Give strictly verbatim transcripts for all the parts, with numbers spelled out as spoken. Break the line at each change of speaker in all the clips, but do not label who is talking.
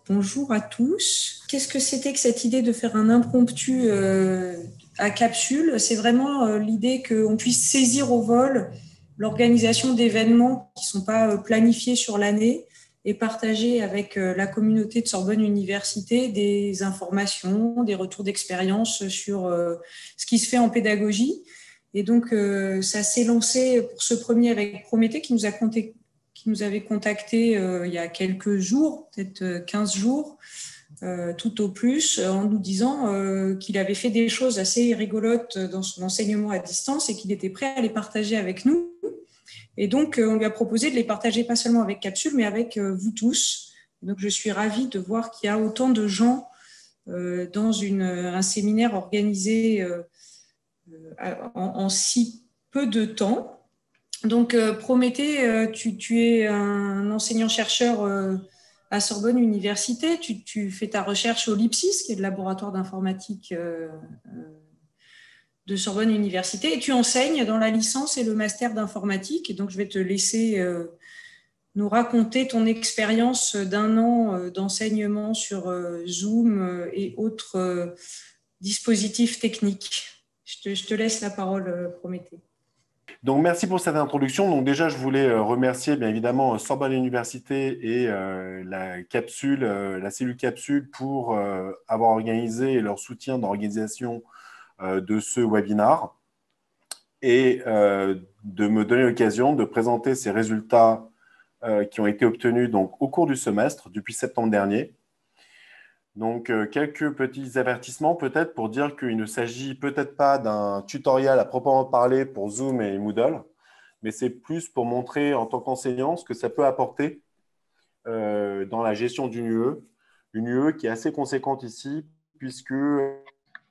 Bonjour à tous. Qu'est-ce que c'était que cette idée de faire un impromptu euh, à capsule? C'est vraiment euh, l'idée qu'on puisse saisir au vol l'organisation d'événements qui ne sont pas euh, planifiés sur l'année et partager avec euh, la communauté de Sorbonne Université des informations, des retours d'expérience sur euh, ce qui se fait en pédagogie. Et donc, euh, ça s'est lancé pour ce premier avec Prométhée qui nous a contacté qui nous avait contacté euh, il y a quelques jours, peut-être quinze jours, euh, tout au plus, en nous disant euh, qu'il avait fait des choses assez rigolotes dans son enseignement à distance et qu'il était prêt à les partager avec nous. Et donc, euh, on lui a proposé de les partager pas seulement avec Capsule, mais avec euh, vous tous. Donc, je suis ravie de voir qu'il y a autant de gens euh, dans une, un séminaire organisé euh, en, en si peu de temps. Donc, euh, Prométhée, euh, tu, tu es un enseignant-chercheur euh, à Sorbonne Université. Tu, tu fais ta recherche au LIPSIS, qui est le laboratoire d'informatique euh, de Sorbonne Université, et tu enseignes dans la licence et le master d'informatique. Et donc, je vais te laisser euh, nous raconter ton expérience d'un an euh, d'enseignement sur euh, Zoom euh, et autres euh, dispositifs techniques. Je te, je te laisse la parole, euh, Prométhée.
Donc, merci pour cette introduction. Donc, déjà, je voulais remercier bien évidemment Sorbonne Université et euh, la capsule, euh, la cellule capsule pour euh, avoir organisé leur soutien dans l'organisation euh, de ce webinaire et euh, de me donner l'occasion de présenter ces résultats euh, qui ont été obtenus donc, au cours du semestre depuis septembre dernier. Donc, euh, quelques petits avertissements peut-être pour dire qu'il ne s'agit peut-être pas d'un tutoriel à proprement parler pour Zoom et Moodle, mais c'est plus pour montrer en tant qu'enseignant ce que ça peut apporter euh, dans la gestion d'une U E. Une U E qui est assez conséquente ici, puisque euh,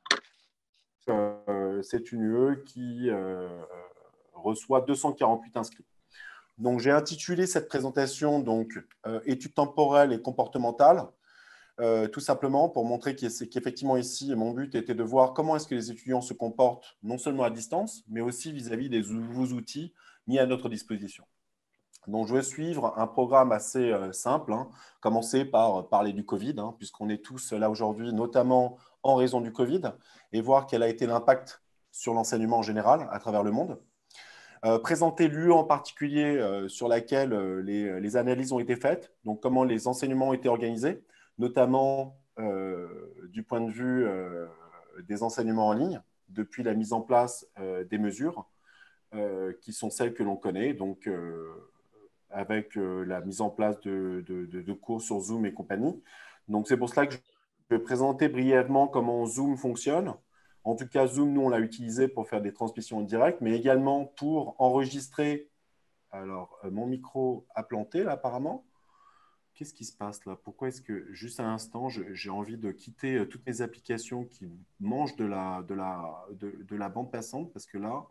c'est une U E qui euh, reçoit deux cent quarante-huit inscrits. Donc, j'ai intitulé cette présentation donc, euh, « Études temporelles et comportementales ». Euh, tout simplement pour montrer qu'effectivement ici, mon but était de voir comment est-ce que les étudiants se comportent non seulement à distance, mais aussi vis-à-vis des nouveaux outils mis à notre disposition. Donc, je vais suivre un programme assez euh, simple, hein, commencer par parler du Covid, hein, puisqu'on est tous là aujourd'hui, notamment en raison du Covid, et voir quel a été l'impact sur l'enseignement en général à travers le monde. Euh, présenter l'U E en particulier euh, sur laquelle euh, les, les analyses ont été faites, donc comment les enseignements ont été organisés, notamment euh, du point de vue euh, des enseignements en ligne, depuis la mise en place euh, des mesures euh, qui sont celles que l'on connaît, donc euh, avec euh, la mise en place de, de, de, de cours sur Zoom et compagnie. Donc, c'est pour cela que je vais présenter brièvement comment Zoom fonctionne. En tout cas, Zoom, nous, on l'a utilisé pour faire des transmissions en direct, mais également pour enregistrer. Alors, euh, mon micro a planté, là, apparemment. Qu'est-ce qui se passe là? Pourquoi est-ce que, juste à l'instant, j'ai envie de quitter euh, toutes mes applications qui mangent de la, de, la, de, de la bande passante? Parce que là,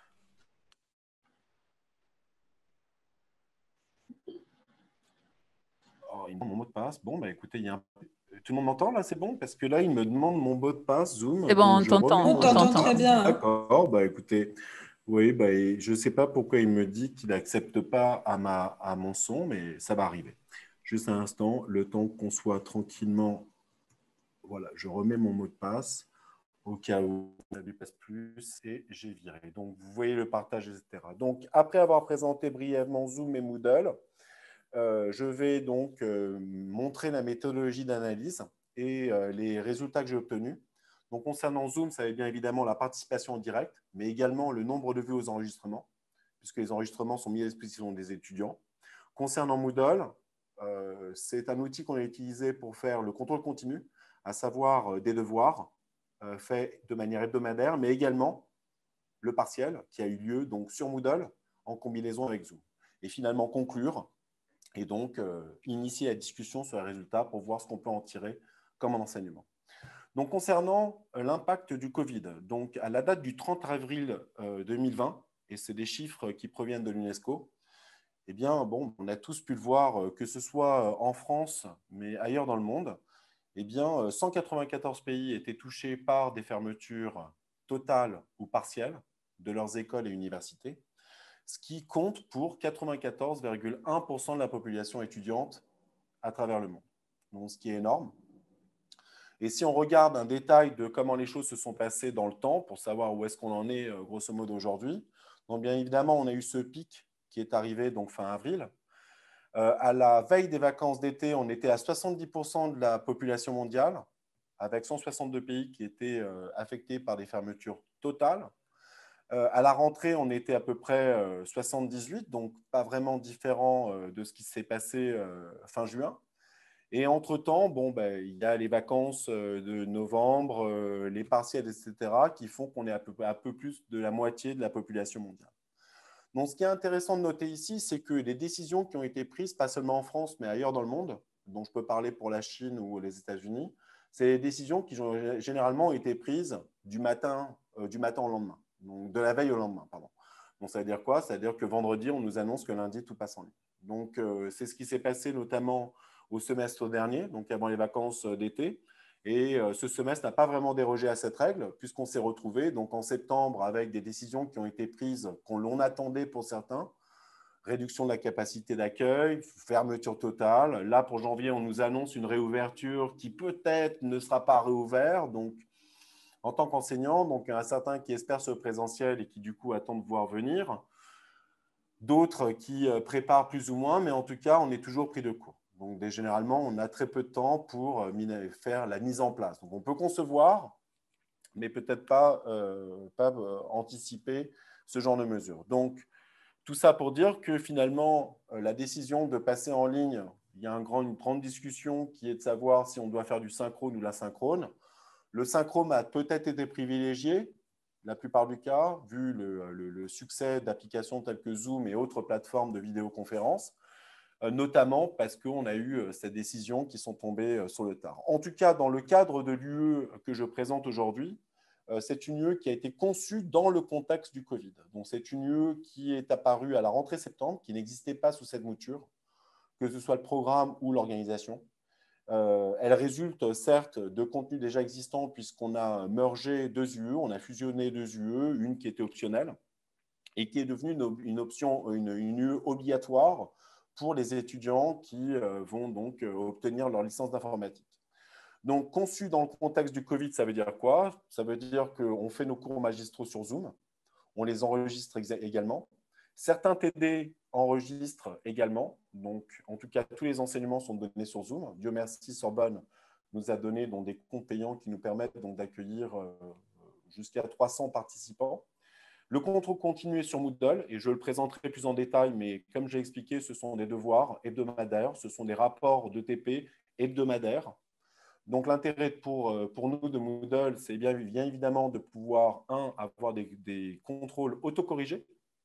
oh, il me demande mon mot de passe. Bon, bah, écoutez, il y a un... tout le monde m'entend là? C'est bon? Parce que là, il me demande mon mot de passe Zoom.
C'est bon,
donc
on
je remets
t'entend.
On
mon
t'entend
mot de
très
passe.
bien. Hein.
D'accord, bah, écoutez. Oui, bah, je ne sais pas pourquoi il me dit qu'il n'accepte pas à, ma, à mon son, mais ça va arriver. Juste un instant, le temps qu'on soit tranquillement. Voilà, je remets mon mot de passe au cas où ça ne lui passe plus et j'ai viré. Donc, vous voyez le partage, et cetera. Donc, après avoir présenté brièvement Zoom et Moodle, euh, je vais donc euh, montrer la méthodologie d'analyse et euh, les résultats que j'ai obtenus. Donc, concernant Zoom, ça va être bien évidemment la participation en direct, mais également le nombre de vues aux enregistrements, puisque les enregistrements sont mis à disposition des étudiants. Concernant Moodle, euh, c'est un outil qu'on a utilisé pour faire le contrôle continu, à savoir euh, des devoirs euh, faits de manière hebdomadaire, mais également le partiel qui a eu lieu donc, sur Moodle en combinaison avec Zoom. Et finalement conclure et donc euh, initier la discussion sur les résultats pour voir ce qu'on peut en tirer comme enseignement. Donc, concernant l'impact du Covid, donc à la date du trente avril deux mille vingt, et c'est des chiffres qui proviennent de l'UNESCO, eh bien, bon, on a tous pu le voir, que ce soit en France, mais ailleurs dans le monde, eh bien, cent quatre-vingt-quatorze pays étaient touchés par des fermetures totales ou partielles de leurs écoles et universités, ce qui compte pour quatre-vingt-quatorze virgule un pour cent de la population étudiante à travers le monde. donc ce qui est énorme. Et si on regarde un détail de comment les choses se sont passées dans le temps, pour savoir où est-ce qu'on en est grosso modo aujourd'hui, donc bien évidemment, on a eu ce pic qui est arrivé donc fin avril. Euh, à la veille des vacances d'été, on était à soixante-dix pour cent de la population mondiale, avec cent soixante-deux pays qui étaient euh, affectés par des fermetures totales. Euh, à la rentrée, on était à peu près euh, soixante-dix-huit, donc pas vraiment différent euh, de ce qui s'est passé euh, fin juin. Et entre-temps, bon, ben, il y a les vacances de novembre, euh, les partiels, et cetera, qui font qu'on est à peu, à peu plus de la moitié de la population mondiale. Donc, ce qui est intéressant de noter ici, c'est que les décisions qui ont été prises, pas seulement en France, mais ailleurs dans le monde, dont je peux parler pour la Chine ou les États-Unis, c'est des décisions qui ont généralement été prises du matin, euh, du matin au lendemain, donc de la veille au lendemain, pardon. Donc, ça veut dire quoi? Ça veut dire que vendredi, on nous annonce que lundi, tout passe en ligne. Donc, euh, c'est ce qui s'est passé notamment au semestre dernier, donc avant les vacances d'été. Et euh, ce semestre n'a pas vraiment dérogé à cette règle, puisqu'on s'est retrouvé donc en septembre avec des décisions qui ont été prises, qu'on l'on attendait pour certains. Réduction de la capacité d'accueil, fermeture totale. Là, pour janvier, on nous annonce une réouverture qui peut-être ne sera pas réouverte. Donc, en tant qu'enseignant, donc il y en a certains qui espèrent ce présentiel et qui, du coup, attendent de voir venir. D'autres qui préparent plus ou moins, mais en tout cas, on est toujours pris de court. Donc, généralement, on a très peu de temps pour faire la mise en place. Donc, on peut concevoir, mais peut-être pas, euh, pas euh, anticiper ce genre de mesures. Donc, tout ça pour dire que finalement, euh, la décision de passer en ligne, il y a un grand, une grande discussion qui est de savoir si on doit faire du synchrone ou de l'asynchrone. Le synchrone a peut-être été privilégié, la plupart du cas, vu le, le, le succès d'applications telles que Zoom et autres plateformes de vidéoconférence, euh, notamment parce qu'on a eu euh, ces décisions qui sont tombées euh, sur le tard. En tout cas, dans le cadre de l'U E que je présente aujourd'hui, euh, c'est une U E qui a été conçue dans le contexte du Covid. Donc, c'est une U E qui est apparue à la rentrée septembre, qui n'existait pas sous cette mouture, que ce soit le programme ou l'organisation. Euh, elle résulte certes de contenus déjà existants puisqu'on a mergé deux U E, on a fusionné deux U E, une qui était optionnelle et qui est devenue une, une option, une, une U E obligatoire pour les étudiants qui euh, vont donc euh, obtenir leur licence d'informatique. Donc, conçu dans le contexte du Covid, ça veut dire quoi? Ça veut dire qu'on fait nos cours magistraux sur Zoom, on les enregistre également. Certains T D enregistrent également. Donc, en tout cas, tous les enseignements sont donnés sur Zoom. Dieu merci, Sorbonne nous a donné donc, des comptes payants qui nous permettent d'accueillir euh, jusqu'à trois cents participants. Le contrôle continu est sur Moodle et je le présenterai plus en détail, mais comme j'ai expliqué, ce sont des devoirs hebdomadaires, ce sont des rapports de T P hebdomadaires. Donc, l'intérêt pour, pour nous de Moodle, c'est bien, bien évidemment de pouvoir, un, avoir des, des contrôles autocorrigés,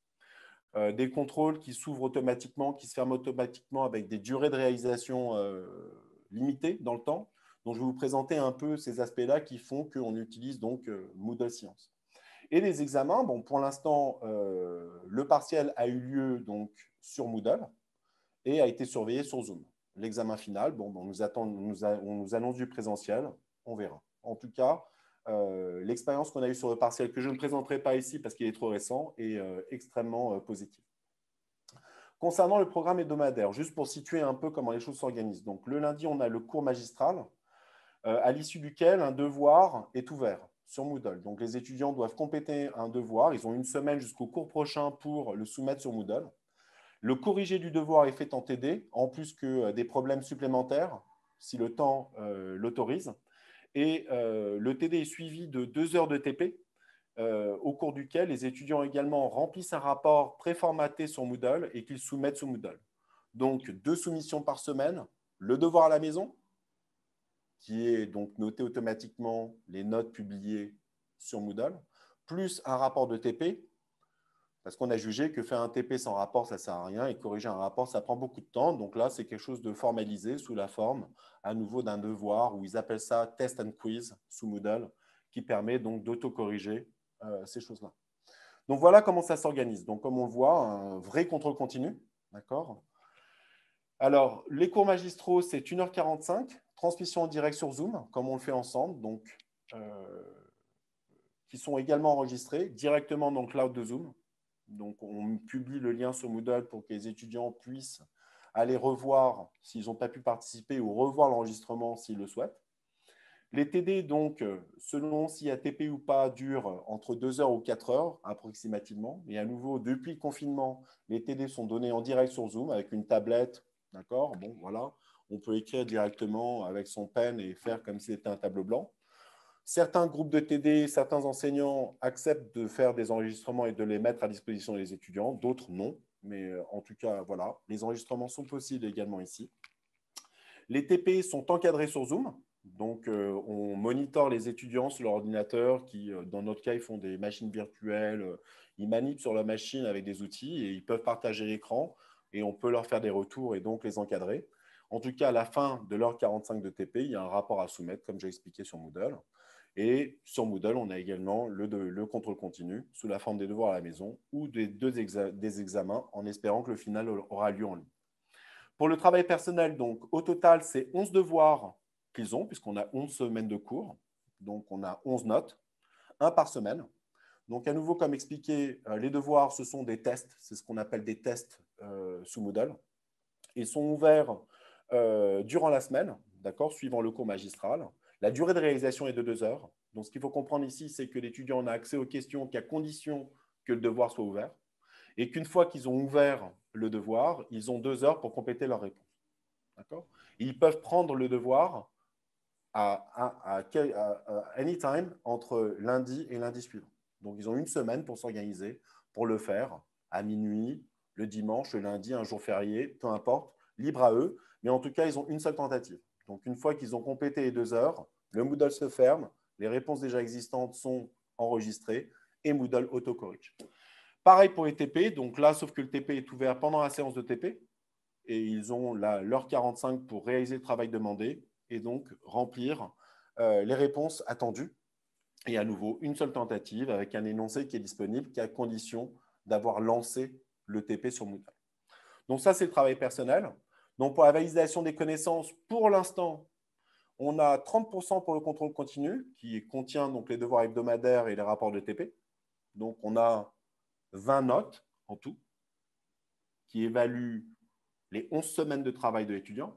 euh, des contrôles qui s'ouvrent automatiquement, qui se ferment automatiquement avec des durées de réalisation euh, limitées dans le temps. Donc, je vais vous présenter un peu ces aspects-là qui font qu'on utilise donc euh, Moodle Science. Et les examens, bon, pour l'instant, euh, le partiel a eu lieu donc, sur Moodle et a été surveillé sur Zoom. L'examen final, bon, on, nous attend, on, nous a, on nous annonce du présentiel, on verra. En tout cas, euh, l'expérience qu'on a eue sur le partiel, que je ne présenterai pas ici parce qu'il est trop récent, est euh, extrêmement euh, positive. Concernant le programme hebdomadaire, juste pour situer un peu comment les choses s'organisent. Donc, le lundi, on a le cours magistral, euh, à l'issue duquel un devoir est ouvert sur Moodle. Donc, les étudiants doivent compléter un devoir. Ils ont une semaine jusqu'au cours prochain pour le soumettre sur Moodle. Le corrigé du devoir est fait en T D, en plus que des problèmes supplémentaires, si le temps euh, l'autorise. Et euh, le T D est suivi de deux heures de T P, euh, au cours duquel les étudiants également remplissent un rapport préformaté sur Moodle et qu'ils soumettent sur Moodle. Donc, deux soumissions par semaine, le devoir à la maison, qui est donc noté automatiquement, les notes publiées sur Moodle, plus un rapport de T P, parce qu'on a jugé que faire un T P sans rapport, ça ne sert à rien, et corriger un rapport, ça prend beaucoup de temps. Donc là, c'est quelque chose de formalisé sous la forme, à nouveau, d'un devoir, où ils appellent ça test and quiz sous Moodle, qui permet donc d'auto-corriger euh, ces choses-là. Donc voilà comment ça s'organise. Donc comme on le voit, un vrai contrôle continu. D'accord ? Alors, les cours magistraux, c'est une heure quarante-cinq, transmission en direct sur Zoom, comme on le fait ensemble, donc, euh, qui sont également enregistrés directement dans le cloud de Zoom. Donc, on publie le lien sur Moodle pour que les étudiants puissent aller revoir s'ils n'ont pas pu participer ou revoir l'enregistrement s'ils le souhaitent. Les T D, donc, selon s'il y a T P ou pas, durent entre deux heures ou quatre heures approximativement. Et à nouveau, depuis le confinement, les T D sont donnés en direct sur Zoom avec une tablette. D'accord? Bon, voilà. On peut écrire directement avec son pen et faire comme si c'était un tableau blanc. Certains groupes de T D, certains enseignants acceptent de faire des enregistrements et de les mettre à disposition des étudiants. D'autres, non. Mais en tout cas, voilà. Les enregistrements sont possibles également ici. Les T P sont encadrés sur Zoom. Donc, euh, on monitore les étudiants sur leur ordinateur qui, euh, dans notre cas, ils font des machines virtuelles. Euh, ils manipulent sur la machine avec des outils et ils peuvent partager l'écran et on peut leur faire des retours et donc les encadrer. En tout cas, à la fin de l'heure quarante-cinq de T P, il y a un rapport à soumettre, comme j'ai expliqué sur Moodle. Et sur Moodle, on a également le, de, le contrôle continu sous la forme des devoirs à la maison ou des, deux exa des examens en espérant que le final aura lieu en ligne. Pour le travail personnel, donc, au total, c'est onze devoirs qu'ils ont, puisqu'on a onze semaines de cours. Donc, on a onze notes, un par semaine. Donc, à nouveau, comme expliqué, les devoirs, ce sont des tests. C'est ce qu'on appelle des tests euh, sous Moodle. Ils sont ouverts euh, durant la semaine, d'accord, suivant le cours magistral. La durée de réalisation est de deux heures. Donc, ce qu'il faut comprendre ici, c'est que l'étudiant n'a accès aux questions qu'à condition que le devoir soit ouvert. Et qu'une fois qu'ils ont ouvert le devoir, ils ont deux heures pour compléter leur réponse. D'accord ? Ils peuvent prendre le devoir à, à, à, à anytime entre lundi et lundi suivant. Donc, ils ont une semaine pour s'organiser, pour le faire à minuit, le dimanche, le lundi, un jour férié, peu importe, libre à eux. Mais en tout cas, ils ont une seule tentative. Donc, une fois qu'ils ont complété les deux heures, le Moodle se ferme, les réponses déjà existantes sont enregistrées et Moodle autocorrige. Pareil pour les T P, donc là, sauf que le T P est ouvert pendant la séance de T P et ils ont l'heure quarante-cinq pour réaliser le travail demandé et donc remplir euh, les réponses attendues. Et à nouveau, une seule tentative avec un énoncé qui est disponible qu'à condition d'avoir lancé le T P sur Moodle. Donc ça, c'est le travail personnel. Donc pour la validation des connaissances, pour l'instant, on a trente pour cent pour le contrôle continu qui contient donc les devoirs hebdomadaires et les rapports de T P. Donc on a vingt notes en tout, qui évaluent les onze semaines de travail de l'étudiant.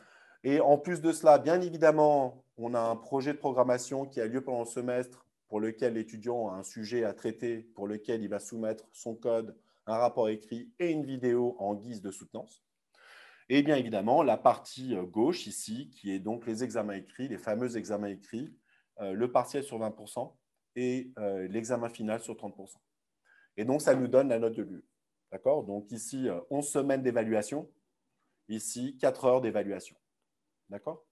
Et en plus de cela, bien évidemment, on a un projet de programmation qui a lieu pendant le semestre pour lequel l'étudiant a un sujet à traiter, pour lequel il va soumettre son code, un rapport écrit et une vidéo en guise de soutenance. Et bien évidemment, la partie gauche ici, qui est donc les examens écrits, les fameux examens écrits, euh, le partiel sur vingt pour cent et euh, l'examen final sur trente pour cent. Et donc, ça nous donne la note de l'U E. D'accord? Donc, ici, onze semaines d'évaluation. Ici, quatre heures d'évaluation. D'accord?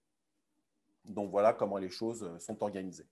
Donc, voilà comment les choses sont organisées.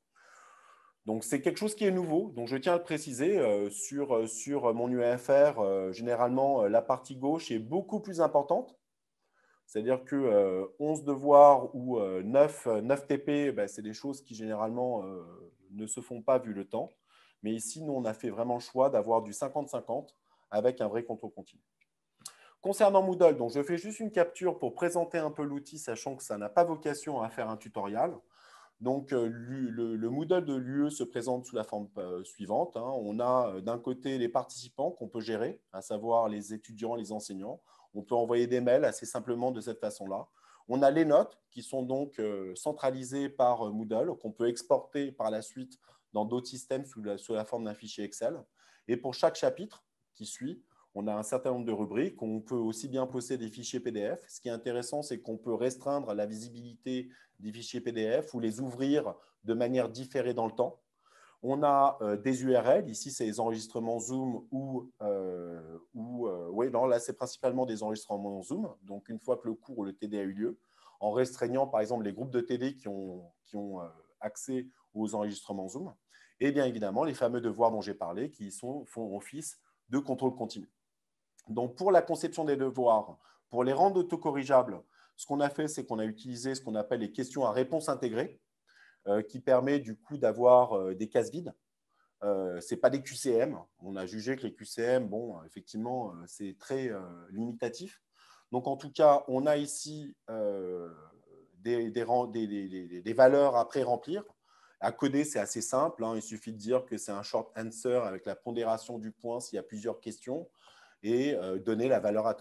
Donc, c'est quelque chose qui est nouveau. Donc, je tiens à le préciser. Euh, sur, sur mon U A F R, euh, généralement, la partie gauche est beaucoup plus importante. C'est-à-dire que euh, onze devoirs ou euh, neuf, neuf T P, ben, c'est des choses qui, généralement, euh, ne se font pas vu le temps. Mais ici, nous, on a fait vraiment le choix d'avoir du cinquante cinquante avec un vrai contrôle continu. Concernant Moodle, donc je fais juste une capture pour présenter un peu l'outil, sachant que ça n'a pas vocation à faire un tutoriel. Donc, euh, le, le Moodle de l'U E se présente sous la forme euh, suivante. Hein. On a euh, d'un côté les participants qu'on peut gérer, à savoir les étudiants, les enseignants. On peut envoyer des mails assez simplement de cette façon-là. On a les notes qui sont donc euh, centralisées par euh, Moodle, qu'on peut exporter par la suite dans d'autres systèmes sous la, sous la forme d'un fichier Excel. Et pour chaque chapitre qui suit, on a un certain nombre de rubriques. On peut aussi bien posséder des fichiers P D F. Ce qui est intéressant, c'est qu'on peut restreindre la visibilité des fichiers P D F ou les ouvrir de manière différée dans le temps. On a euh, des U R L. Ici, c'est les enregistrements Zoom ou… Euh, ou euh, oui, non, là, c'est principalement des enregistrements Zoom. Donc, une fois que le cours ou le T D a eu lieu, en restreignant, par exemple, les groupes de T D qui ont, qui ont euh, accès aux enregistrements Zoom. Et bien évidemment, les fameux devoirs dont j'ai parlé qui sont, font office de contrôle continu. Donc, pour la conception des devoirs, pour les rendre autocorrigeables, ce qu'on a fait, c'est qu'on a utilisé ce qu'on appelle les questions à réponse intégrée, euh, qui permet du coup d'avoir euh, des cases vides. Euh, ce n'est pas des Q C M. On a jugé que les Q C M, bon, effectivement, euh, c'est très euh, limitatif. Donc, en tout cas, on a ici euh, des, des, des, des, des valeurs à pré-remplir. À coder, c'est assez simple. Hein. Il suffit de dire que c'est un short answer avec la pondération du point s'il y a plusieurs questions et euh, donner la valeur attendue.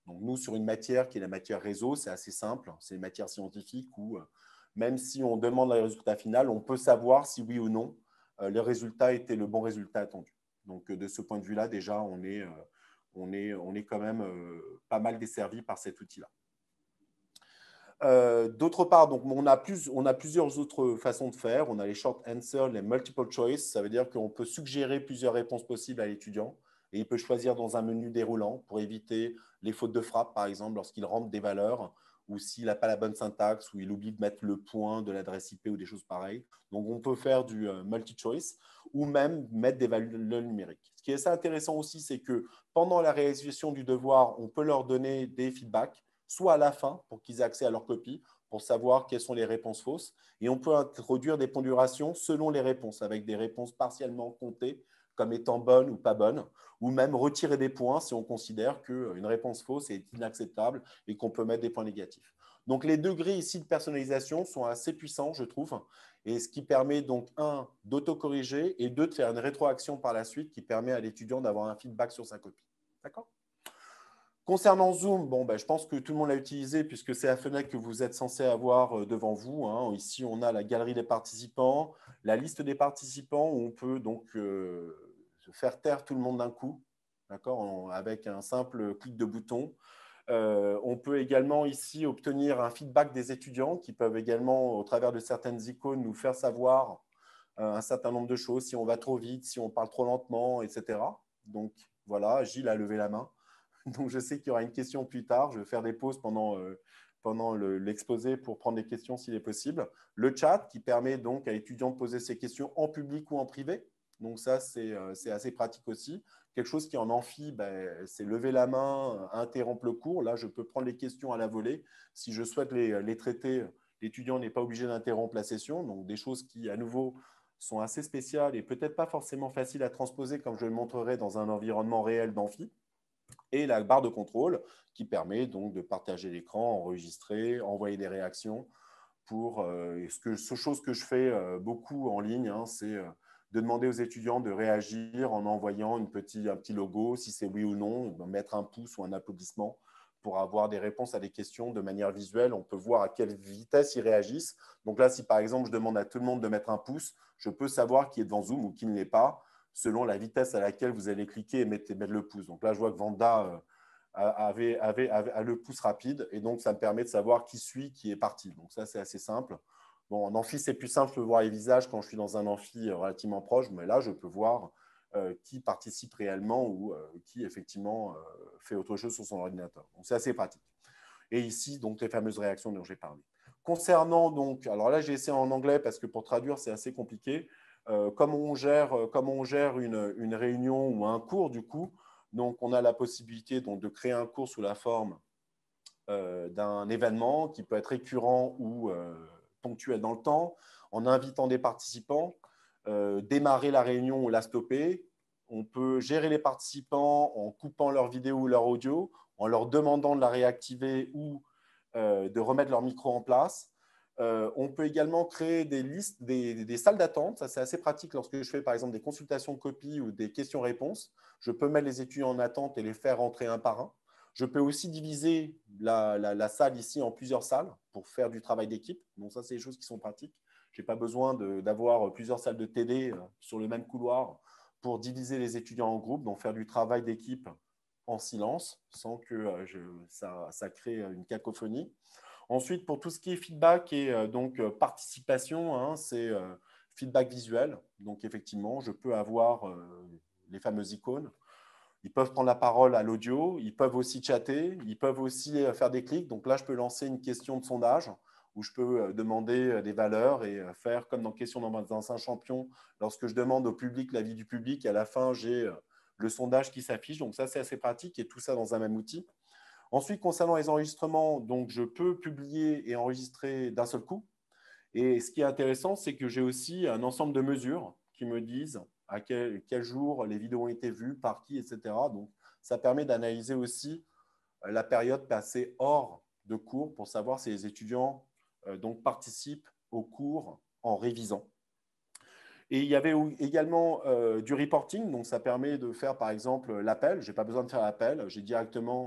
Donc, nous, sur une matière qui est la matière réseau, c'est assez simple. C'est une matière scientifique où, euh, même si on demande le résultat final, on peut savoir si oui ou non euh, le résultat était le bon résultat attendu. Donc, euh, de ce point de vue-là, déjà, on est, euh, on est, on est quand même euh, pas mal desservi par cet outil-là. Euh, D'autre part, donc, on, a plus, on a plusieurs autres façons de faire. On a les short answers, les multiple choice. Ça veut dire qu'on peut suggérer plusieurs réponses possibles à l'étudiant et il peut choisir dans un menu déroulant pour éviter les fautes de frappe, par exemple, lorsqu'il rentre des valeurs ou s'il n'a pas la bonne syntaxe ou il oublie de mettre le point de l'adresse I P ou des choses pareilles. Donc, on peut faire du euh, multi-choice ou même mettre des valeurs numériques. Ce qui est assez intéressant aussi, c'est que pendant la réalisation du devoir, on peut leur donner des feedbacks, soit à la fin pour qu'ils aient accès à leur copie, pour savoir quelles sont les réponses fausses. Et on peut introduire des pondérations selon les réponses, avec des réponses partiellement comptées comme étant bonnes ou pas bonnes, ou même retirer des points si on considère qu'une réponse fausse est inacceptable et qu'on peut mettre des points négatifs. Donc, les degrés ici de personnalisation sont assez puissants, je trouve, et ce qui permet donc, un, d'autocorriger et deux, de faire une rétroaction par la suite qui permet à l'étudiant d'avoir un feedback sur sa copie. D'accord ? Concernant Zoom, bon, ben, je pense que tout le monde l'a utilisé puisque c'est la fenêtre que vous êtes censé avoir devant vous. Hein. Ici, on a la galerie des participants, la liste des participants où on peut donc euh, faire taire tout le monde d'un coup, d'accord, avec un simple clic de bouton. Euh, on peut également ici obtenir un feedback des étudiants qui peuvent également, au travers de certaines icônes, nous faire savoir euh, un certain nombre de choses, si on va trop vite, si on parle trop lentement, et cetera. Donc voilà, Gilles a levé la main. Donc, je sais qu'il y aura une question plus tard. Je vais faire des pauses pendant, euh, pendant l'exposé pour prendre des questions s'il est possible. Le chat qui permet donc à l'étudiant de poser ses questions en public ou en privé. Donc, ça, c'est euh, assez pratique aussi. Quelque chose qui en amphi, ben, c'est lever la main, interrompre le cours. Là, je peux prendre les questions à la volée. Si je souhaite les, les traiter, l'étudiant n'est pas obligé d'interrompre la session. Donc, des choses qui, à nouveau, sont assez spéciales et peut-être pas forcément faciles à transposer, comme je le montrerai dans un environnement réel d'amphi. Et la barre de contrôle qui permet donc de partager l'écran, enregistrer, envoyer des réactions. Pour euh, ce que, ce chose que je fais euh, beaucoup en ligne, hein, c'est euh, de demander aux étudiants de réagir en envoyant une petit, un petit logo, si c'est oui ou non, mettre un pouce ou un applaudissement pour avoir des réponses à des questions de manière visuelle. On peut voir à quelle vitesse ils réagissent. Donc là, si par exemple, je demande à tout le monde de mettre un pouce, je peux savoir qui est devant Zoom ou qui ne l'est pas, selon la vitesse à laquelle vous allez cliquer et mettre, mettre le pouce. Donc là, je vois que Vanda euh, avait, avait, avait, a le pouce rapide et donc ça me permet de savoir qui suit, qui est parti. Donc ça, c'est assez simple. Bon, en amphi, c'est plus simple, je peux voir les visages quand je suis dans un amphi relativement proche, mais là, je peux voir euh, qui participe réellement ou euh, qui, effectivement, euh, fait autre chose sur son ordinateur. Donc, c'est assez pratique. Et ici, donc, les fameuses réactions dont j'ai parlé. Concernant, donc, alors là, j'ai essayé en anglais parce que pour traduire, c'est assez compliqué. Euh, comment on gère, comment on gère une, une réunion ou un cours, du coup. Donc, on a la possibilité donc, de créer un cours sous la forme euh, d'un événement qui peut être récurrent ou euh, ponctuel dans le temps, en invitant des participants, euh, démarrer la réunion ou la stopper. On peut gérer les participants en coupant leur vidéo ou leur audio, en leur demandant de la réactiver ou euh, de remettre leur micro en place. Euh, on peut également créer des listes, des, des salles d'attente. Ça, c'est assez pratique lorsque je fais, par exemple, des consultations de copie ou des questions-réponses. Je peux mettre les étudiants en attente et les faire rentrer un par un. Je peux aussi diviser la, la, la salle ici en plusieurs salles pour faire du travail d'équipe. Donc, ça, c'est des choses qui sont pratiques. Je n'ai pas besoin d'avoir plusieurs salles de T D sur le même couloir pour diviser les étudiants en groupes, donc faire du travail d'équipe en silence, sans que je, ça, ça crée une cacophonie. Ensuite, pour tout ce qui est feedback et euh, donc euh, participation, hein, c'est euh, feedback visuel. Donc, effectivement, je peux avoir euh, les fameuses icônes. Ils peuvent prendre la parole à l'audio, ils peuvent aussi chatter, ils peuvent aussi euh, faire des clics. Donc là, je peux lancer une question de sondage où je peux euh, demander euh, des valeurs et euh, faire comme dans Question dans un champion, lorsque je demande au public l'avis du public, à la fin, j'ai euh, le sondage qui s'affiche. Donc ça, c'est assez pratique et tout ça dans un même outil. Ensuite, concernant les enregistrements, donc je peux publier et enregistrer d'un seul coup. Et ce qui est intéressant, c'est que j'ai aussi un ensemble de mesures qui me disent à quel, quel jour les vidéos ont été vues, par qui, et cetera. Donc, ça permet d'analyser aussi la période passée hors de cours pour savoir si les étudiants euh, donc, participent au cours en révisant. Et il y avait également euh, du reporting, donc ça permet de faire par exemple l'appel. Je n'ai pas besoin de faire l'appel, j'ai directement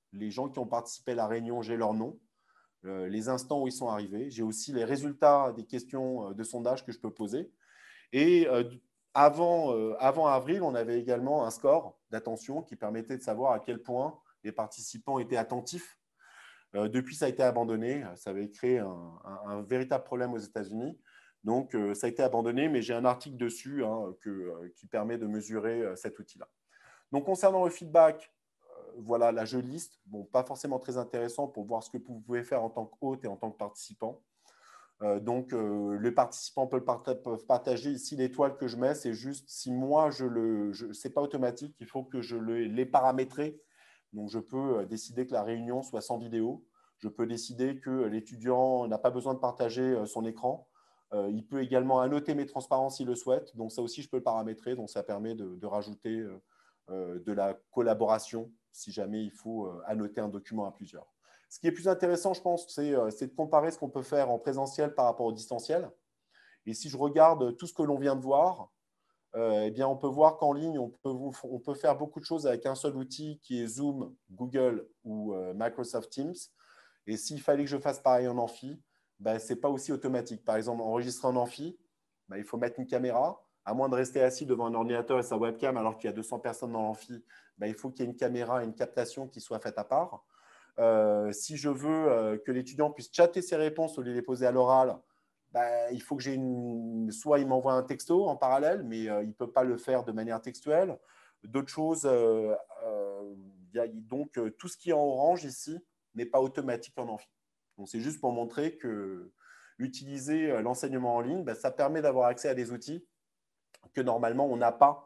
Les gens qui ont participé à la réunion, j'ai leur nom, euh, les instants où ils sont arrivés. J'ai aussi les résultats des questions de sondage que je peux poser. Et euh, avant, euh, avant avril, on avait également un score d'attention qui permettait de savoir à quel point les participants étaient attentifs. Euh, depuis, ça a été abandonné. Ça avait créé un, un, un véritable problème aux États-Unis. Donc, euh, ça a été abandonné, mais j'ai un article dessus hein, que, euh, qui permet de mesurer euh, cet outil-là. Donc, concernant le feedback, euh, voilà la jeu liste. Bon, pas forcément très intéressant pour voir ce que vous pouvez faire en tant qu'hôte et en tant que participant. Euh, donc, euh, les participants peuvent, parta peuvent partager. Ici, l'étoile que je mets, c'est juste si moi, je le, je, c'est pas automatique, il faut que je le, les paramétrer. Donc, je peux décider que la réunion soit sans vidéo. Je peux décider que l'étudiant n'a pas besoin de partager son écran. Euh, il peut également annoter mes transparences s'il le souhaite. Donc, ça aussi, je peux le paramétrer. Donc, ça permet de, de rajouter euh, de la collaboration si jamais il faut euh, annoter un document à plusieurs. Ce qui est plus intéressant, je pense, c'est euh, de comparer ce qu'on peut faire en présentiel par rapport au distanciel. Et si je regarde tout ce que l'on vient de voir, euh, eh bien, on peut voir qu'en ligne, on peut, on peut faire beaucoup de choses avec un seul outil qui est Zoom, Google ou euh, Microsoft Teams. Et s'il fallait que je fasse pareil en amphi, ben, ce n'est pas aussi automatique. Par exemple, enregistrer en amphi, ben, il faut mettre une caméra. À moins de rester assis devant un ordinateur et sa webcam alors qu'il y a deux cents personnes dans l'amphi, ben, il faut qu'il y ait une caméra et une captation qui soient faites à part. Euh, si je veux euh, que l'étudiant puisse chatter ses réponses au lieu de les poser à l'oral, ben, il faut que j'ai une… Soit il m'envoie un texto en parallèle, mais euh, il ne peut pas le faire de manière textuelle. D'autres choses, euh, euh, y a, donc euh, tout ce qui est en orange ici n'est pas automatique en amphi. Donc c'est juste pour montrer que utiliser euh, l'enseignement en ligne, ben, ça permet d'avoir accès à des outils que normalement on n'a pas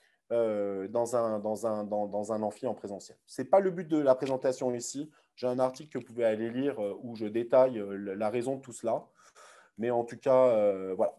Euh, dans, un, dans, un, dans, dans un amphi en présentiel. Ce n'est pas le but de la présentation ici. J'ai un article que vous pouvez aller lire euh, où je détaille euh, la raison de tout cela. Mais en tout cas, euh, voilà.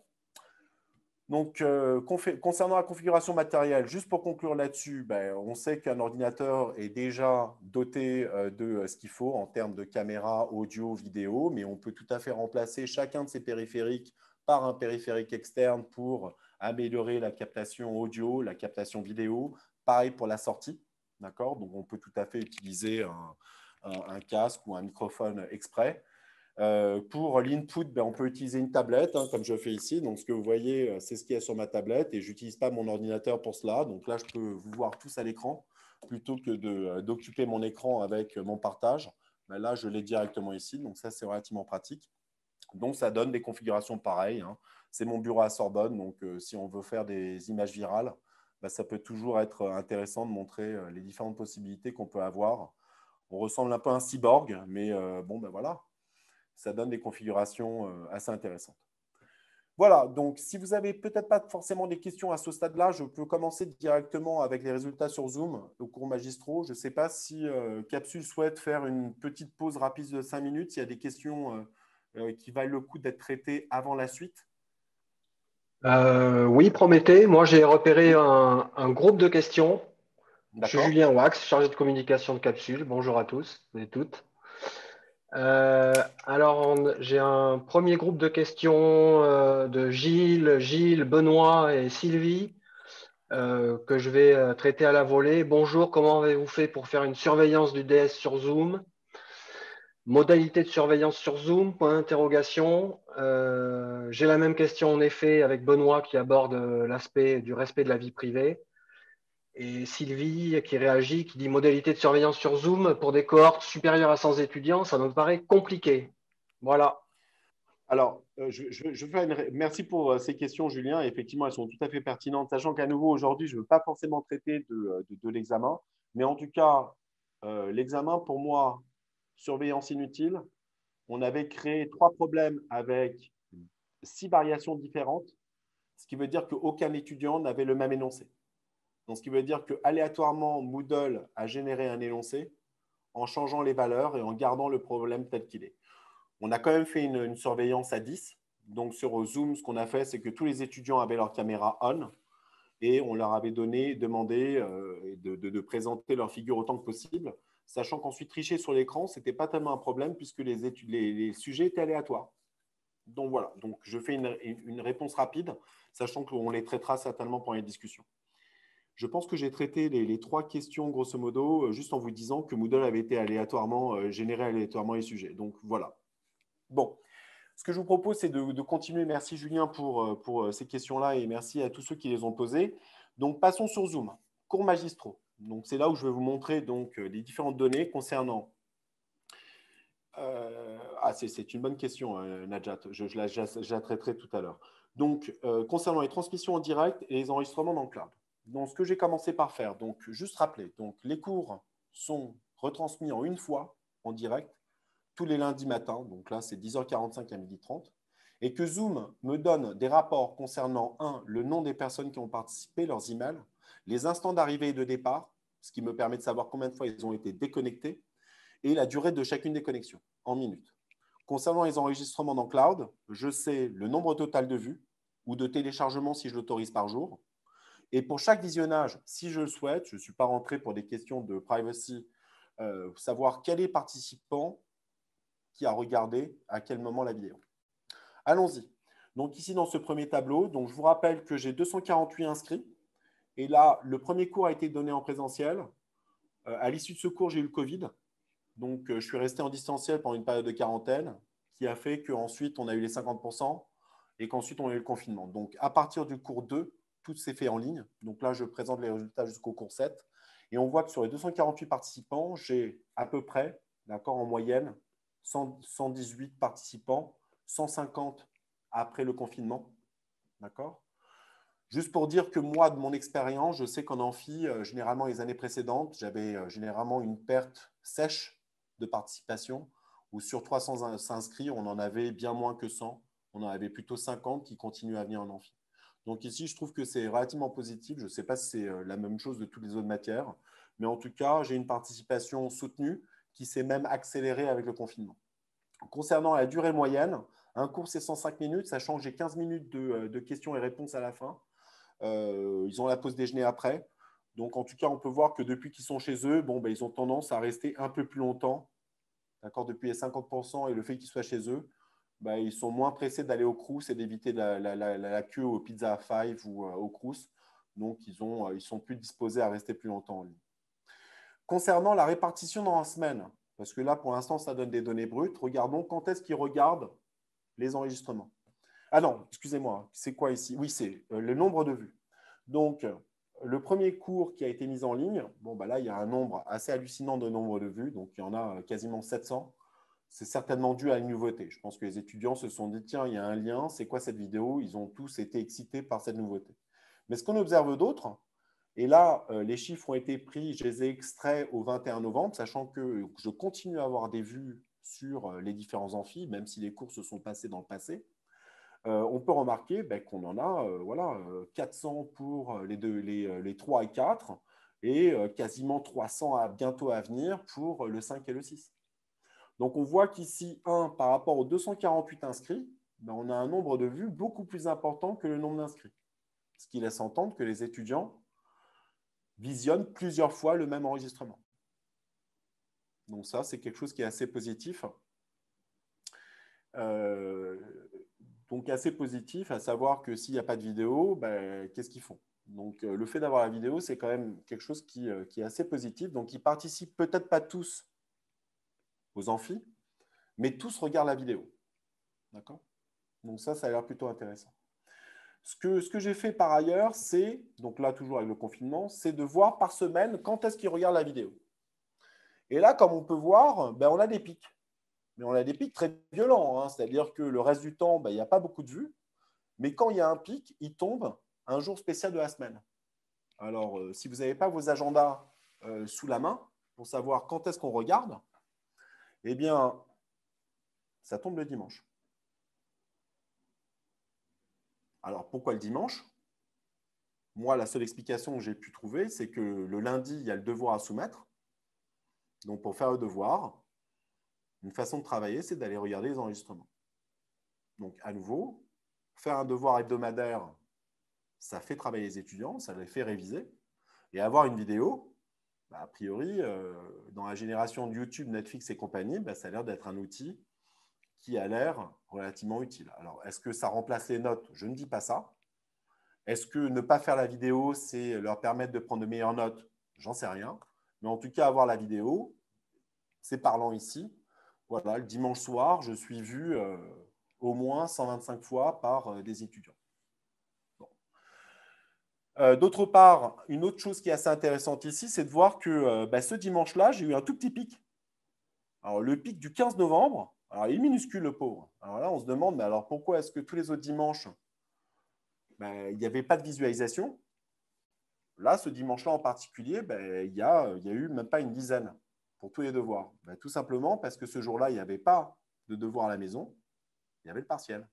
Donc, euh, concernant la configuration matérielle, juste pour conclure là-dessus, ben, on sait qu'un ordinateur est déjà doté euh, de ce qu'il faut en termes de caméra, audio, vidéo, mais on peut tout à fait remplacer chacun de ces périphériques par un périphérique externe pour améliorer la captation audio, la captation vidéo. Pareil pour la sortie, d'accord? Donc, on peut tout à fait utiliser un, un, un casque ou un microphone exprès. Euh, pour l'input, ben, on peut utiliser une tablette, hein, comme je fais ici. Donc, ce que vous voyez, c'est ce qu'il y a sur ma tablette et je n'utilise pas mon ordinateur pour cela. Donc là, je peux vous voir tous à l'écran plutôt que d'occuper mon écran avec mon partage. Ben là, je l'ai directement ici. Donc, ça, c'est relativement pratique. Donc, ça donne des configurations pareilles. Hein. C'est mon bureau à Sorbonne. Donc, euh, si on veut faire des images virales, ben, ça peut toujours être intéressant de montrer euh, les différentes possibilités qu'on peut avoir. On ressemble un peu à un cyborg, mais euh, bon, ben voilà. Ça donne des configurations euh, assez intéressantes. Voilà, donc si vous n'avez peut-être pas forcément des questions à ce stade-là, je peux commencer directement avec les résultats sur Zoom au cours magistraux. Je ne sais pas si euh, Capsule souhaite faire une petite pause rapide de cinq minutes, s'il y a des questions euh, euh, qui valent le coup d'être traitées avant la suite.
Euh, oui, promettez. Moi, j'ai repéré un, un groupe de questions. Je suis
D'accord.
Julien Wax, chargé de communication de Capsule. Bonjour à tous et toutes. Euh, alors, j'ai un premier groupe de questions euh, de Gilles, Gilles, Benoît et Sylvie euh, que je vais euh, traiter à la volée. Bonjour, comment avez-vous fait pour faire une surveillance du D S sur Zoom? Modalité de surveillance sur Zoom, point d'interrogation. Euh, j'ai la même question en effet avec Benoît qui aborde l'aspect du respect de la vie privée. Et Sylvie qui réagit, qui dit modalité de surveillance sur Zoom pour des cohortes supérieures à cent étudiants, ça nous paraît compliqué. Voilà.
Alors, euh, je, je, je fais une… merci pour euh, ces questions, Julien. Effectivement, elles sont tout à fait pertinentes, sachant qu'à nouveau, aujourd'hui, je ne veux pas forcément traiter de, de, de l'examen. Mais en tout cas, euh, l'examen, pour moi, surveillance inutile, on avait créé trois problèmes avec six variations différentes, ce qui veut dire qu'aucun étudiant n'avait le même énoncé. Donc, ce qui veut dire qu'aléatoirement, Moodle a généré un énoncé en changeant les valeurs et en gardant le problème tel qu'il est. On a quand même fait une, une surveillance à dix. Donc, sur Zoom, ce qu'on a fait, c'est que tous les étudiants avaient leur caméra on et on leur avait donné, demandé euh, de, de, de présenter leur figure autant que possible, sachant qu'ensuite, tricher sur l'écran, ce n'était pas tellement un problème puisque les, études, les, les sujets étaient aléatoires. Donc, voilà. Donc, je fais une, une réponse rapide, sachant qu'on les traitera certainement pendant les discussions. Je pense que j'ai traité les, les trois questions, grosso modo, euh, juste en vous disant que Moodle avait été aléatoirement, euh, généré aléatoirement les sujets. Donc, voilà. Bon, ce que je vous propose, c'est de, de continuer. Merci, Julien, pour, pour ces questions-là et merci à tous ceux qui les ont posées. Donc, passons sur Zoom. Cours magistraux. Donc, c'est là où je vais vous montrer donc, les différentes données concernant… Euh, ah, c'est une bonne question, euh, Najat. Je, je, la, je, je la traiterai tout à l'heure. Donc, euh, concernant les transmissions en direct et les enregistrements dans le cloud. Donc, ce que j'ai commencé par faire, donc juste rappeler, donc les cours sont retransmis en une fois en direct tous les lundis matins. Donc là, c'est dix heures quarante-cinq à midi trente. Et que Zoom me donne des rapports concernant, un, le nom des personnes qui ont participé, leurs emails, les instants d'arrivée et de départ, ce qui me permet de savoir combien de fois ils ont été déconnectés, et la durée de chacune des connexions en minutes. Concernant les enregistrements dans cloud, je sais le nombre total de vues ou de téléchargements si je l'autorise par jour. Et pour chaque visionnage, si je le souhaite, je ne suis pas rentré pour des questions de privacy, euh, savoir quel est participant qui a regardé à quel moment la vidéo. Allons-y. Donc ici, dans ce premier tableau, donc je vous rappelle que j'ai deux cent quarante-huit inscrits. Et là, le premier cours a été donné en présentiel. Euh, à l'issue de ce cours, j'ai eu le Covid. Donc, je suis resté en distanciel pendant une période de quarantaine qui a fait qu'ensuite, on a eu les cinquante pour cent et qu'ensuite, on a eu le confinement. Donc, à partir du cours deux, tout s'est fait en ligne. Donc là, je présente les résultats jusqu'au cours sept. Et on voit que sur les deux cent quarante-huit participants, j'ai à peu près, d'accord, en moyenne, cent, cent dix-huit participants, cent cinquante après le confinement. D'accord ? Juste pour dire que moi, de mon expérience, je sais qu'en amphi, euh, généralement, les années précédentes, j'avais euh, généralement une perte sèche de participation, où sur trois cents inscrits, on en avait bien moins que cent. On en avait plutôt cinquante qui continuent à venir en amphi. Donc ici, je trouve que c'est relativement positif. Je ne sais pas si c'est euh, la même chose de toutes les autres matières, mais en tout cas, j'ai une participation soutenue qui s'est même accélérée avec le confinement. Concernant la durée moyenne, un cours, c'est cent cinq minutes, sachant que j'ai quinze minutes de, de questions et réponses à la fin. Euh, ils ont la pause déjeuner après. Donc, en tout cas, on peut voir que depuis qu'ils sont chez eux, bon, ben, ils ont tendance à rester un peu plus longtemps. D'accord, depuis les cinquante pour cent et le fait qu'ils soient chez eux, ben, ils sont moins pressés d'aller au Crous et d'éviter la, la, la, la queue au Pizza Five ou euh, au Crous. Donc, ils, ont, euh, ils sont plus disposés à rester plus longtemps en ligne. Concernant la répartition dans la semaine, parce que là, pour l'instant, ça donne des données brutes, regardons quand est-ce qu'ils regardent les enregistrements. Ah non, excusez-moi, c'est quoi ici? Oui, c'est le nombre de vues. Donc, le premier cours qui a été mis en ligne, bon, bah là, il y a un nombre assez hallucinant de nombre de vues, donc il y en a quasiment sept cents. C'est certainement dû à une nouveauté. Je pense que les étudiants se sont dit, tiens, il y a un lien, c'est quoi cette vidéo? Ils ont tous été excités par cette nouveauté. Mais ce qu'on observe d'autres, et là, les chiffres ont été pris, je les ai extraits au vingt et un novembre, sachant que je continue à avoir des vues sur les différents amphis, même si les cours se sont passés dans le passé. Euh, on peut remarquer ben, qu'on en a euh, voilà, quatre cents pour les, deux, les, les trois et quatre et euh, quasiment trois cents à, bientôt à venir pour le cinq et le six. Donc, on voit qu'ici, un, par rapport aux deux cent quarante-huit inscrits, ben, on a un nombre de vues beaucoup plus important que le nombre d'inscrits. Ce qui laisse entendre que les étudiants visionnent plusieurs fois le même enregistrement. Donc, ça, c'est quelque chose qui est assez positif. Euh, donc, assez positif, à savoir que s'il n'y a pas de vidéo, ben, qu'est-ce qu'ils font? Donc, euh, le fait d'avoir la vidéo, c'est quand même quelque chose qui, euh, qui est assez positif. Donc, ils participent peut-être pas tous aux amphis, mais tous regardent la vidéo. D'accord? Donc, ça, ça a l'air plutôt intéressant. Ce que, ce que j'ai fait par ailleurs, c'est, donc là, toujours avec le confinement, c'est de voir par semaine quand est-ce qu'ils regardent la vidéo. Et là, comme on peut voir, ben, on a des pics. Mais on a des pics très violents, hein. C'est-à-dire que le reste du temps, ben, il n'y a pas beaucoup de vues. Mais quand il y a un pic, il tombe un jour spécial de la semaine. Alors, euh, si vous n'avez pas vos agendas euh, sous la main pour savoir quand est-ce qu'on regarde, eh bien, ça tombe le dimanche. Alors, pourquoi le dimanche? Moi, la seule explication que j'ai pu trouver, c'est que le lundi, il y a le devoir à soumettre. Donc, pour faire le devoir, une façon de travailler, c'est d'aller regarder les enregistrements. Donc, à nouveau, faire un devoir hebdomadaire, ça fait travailler les étudiants, ça les fait réviser. Et avoir une vidéo, bah, a priori, euh, dans la génération de YouTube, Netflix et compagnie, bah, ça a l'air d'être un outil qui a l'air relativement utile. Alors, est-ce que ça remplace les notes? Je ne dis pas ça. Est-ce que ne pas faire la vidéo, c'est leur permettre de prendre de meilleures notes? J'en sais rien. Mais en tout cas, avoir la vidéo, c'est parlant ici. Voilà, le dimanche soir, je suis vu euh, au moins cent vingt-cinq fois par euh, des étudiants. Bon. Euh, D'autre part, une autre chose qui est assez intéressante ici, c'est de voir que euh, bah, ce dimanche-là, j'ai eu un tout petit pic. Alors, le pic du quinze novembre, alors il est minuscule, le pauvre. Alors là, on se demande, mais alors pourquoi est-ce que tous les autres dimanches, ben, il n'y avait pas de visualisation? Là, ce dimanche-là en particulier, ben, il y a, il y a eu même pas une dizaine pour tous les devoirs. Ben, tout simplement parce que ce jour-là, il n'y avait pas de devoirs à la maison, il y avait le partiel.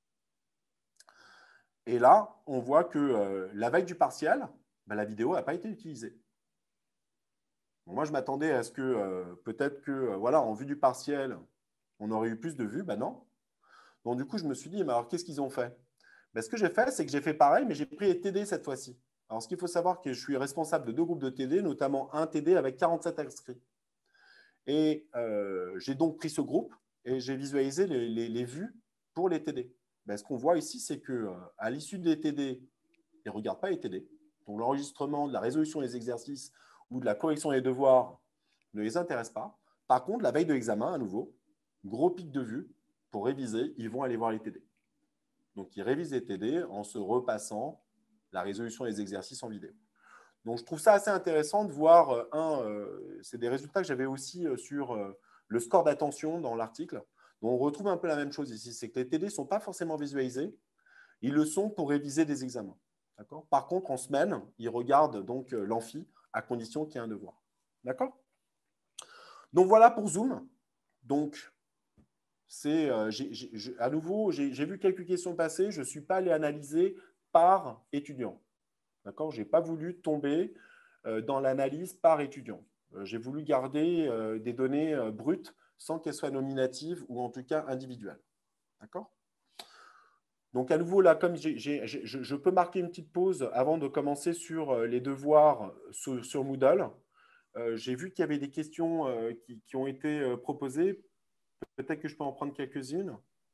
Et là, on voit que euh, la veille du partiel, ben, la vidéo n'a pas été utilisée. Bon, moi, je m'attendais à ce que euh, peut-être que, euh, voilà, en vue du partiel, on aurait eu plus de vues. Ben non. Donc, du coup, je me suis dit, mais alors, qu'est-ce qu'ils ont fait? Ben, ce que j'ai fait, c'est que j'ai fait pareil, mais j'ai pris les T D cette fois-ci. Alors, ce qu'il faut savoir, c'est que je suis responsable de deux groupes de T D, notamment un T D avec quarante-sept inscrits. Et euh, j'ai donc pris ce groupe et j'ai visualisé les, les, les vues pour les T D. Ben, ce qu'on voit ici, c'est qu'à euh, l'issue des T D, ils ne regardent pas les T D. Donc, l'enregistrement de la résolution des exercices ou de la correction des devoirs ne les intéresse pas. Par contre, la veille de l'examen, à nouveau, gros pic de vue pour réviser, ils vont aller voir les T D. Donc, ils révisent les T D en se repassant la résolution des exercices en vidéo. Donc, je trouve ça assez intéressant de voir, euh, un, euh, c'est des résultats que j'avais aussi euh, sur euh, le score d'attention dans l'article. Donc, on retrouve un peu la même chose ici, c'est que les T D ne sont pas forcément visualisés, ils le sont pour réviser des examens. Par contre, en semaine, ils regardent donc euh, l'amphi à condition qu'il y ait un devoir. D'accord? Donc, voilà pour Zoom. Donc, c'est, euh, j'ai, j'ai, à nouveau, j'ai vu quelques questions passer, je ne suis pas allé analyser par étudiant. D'accord? Je n'ai pas voulu tomber euh, dans l'analyse par étudiant. Euh, j'ai voulu garder euh, des données euh, brutes sans qu'elles soient nominatives ou en tout cas individuelles. D'accord? Donc, à nouveau, là, comme j'ai, j'ai, je, je peux marquer une petite pause avant de commencer sur euh, les devoirs sur, sur Moodle. Euh, j'ai vu qu'il y avait des questions euh, qui, qui ont été euh, proposées. Peut-être que je peux en prendre quelques-unes.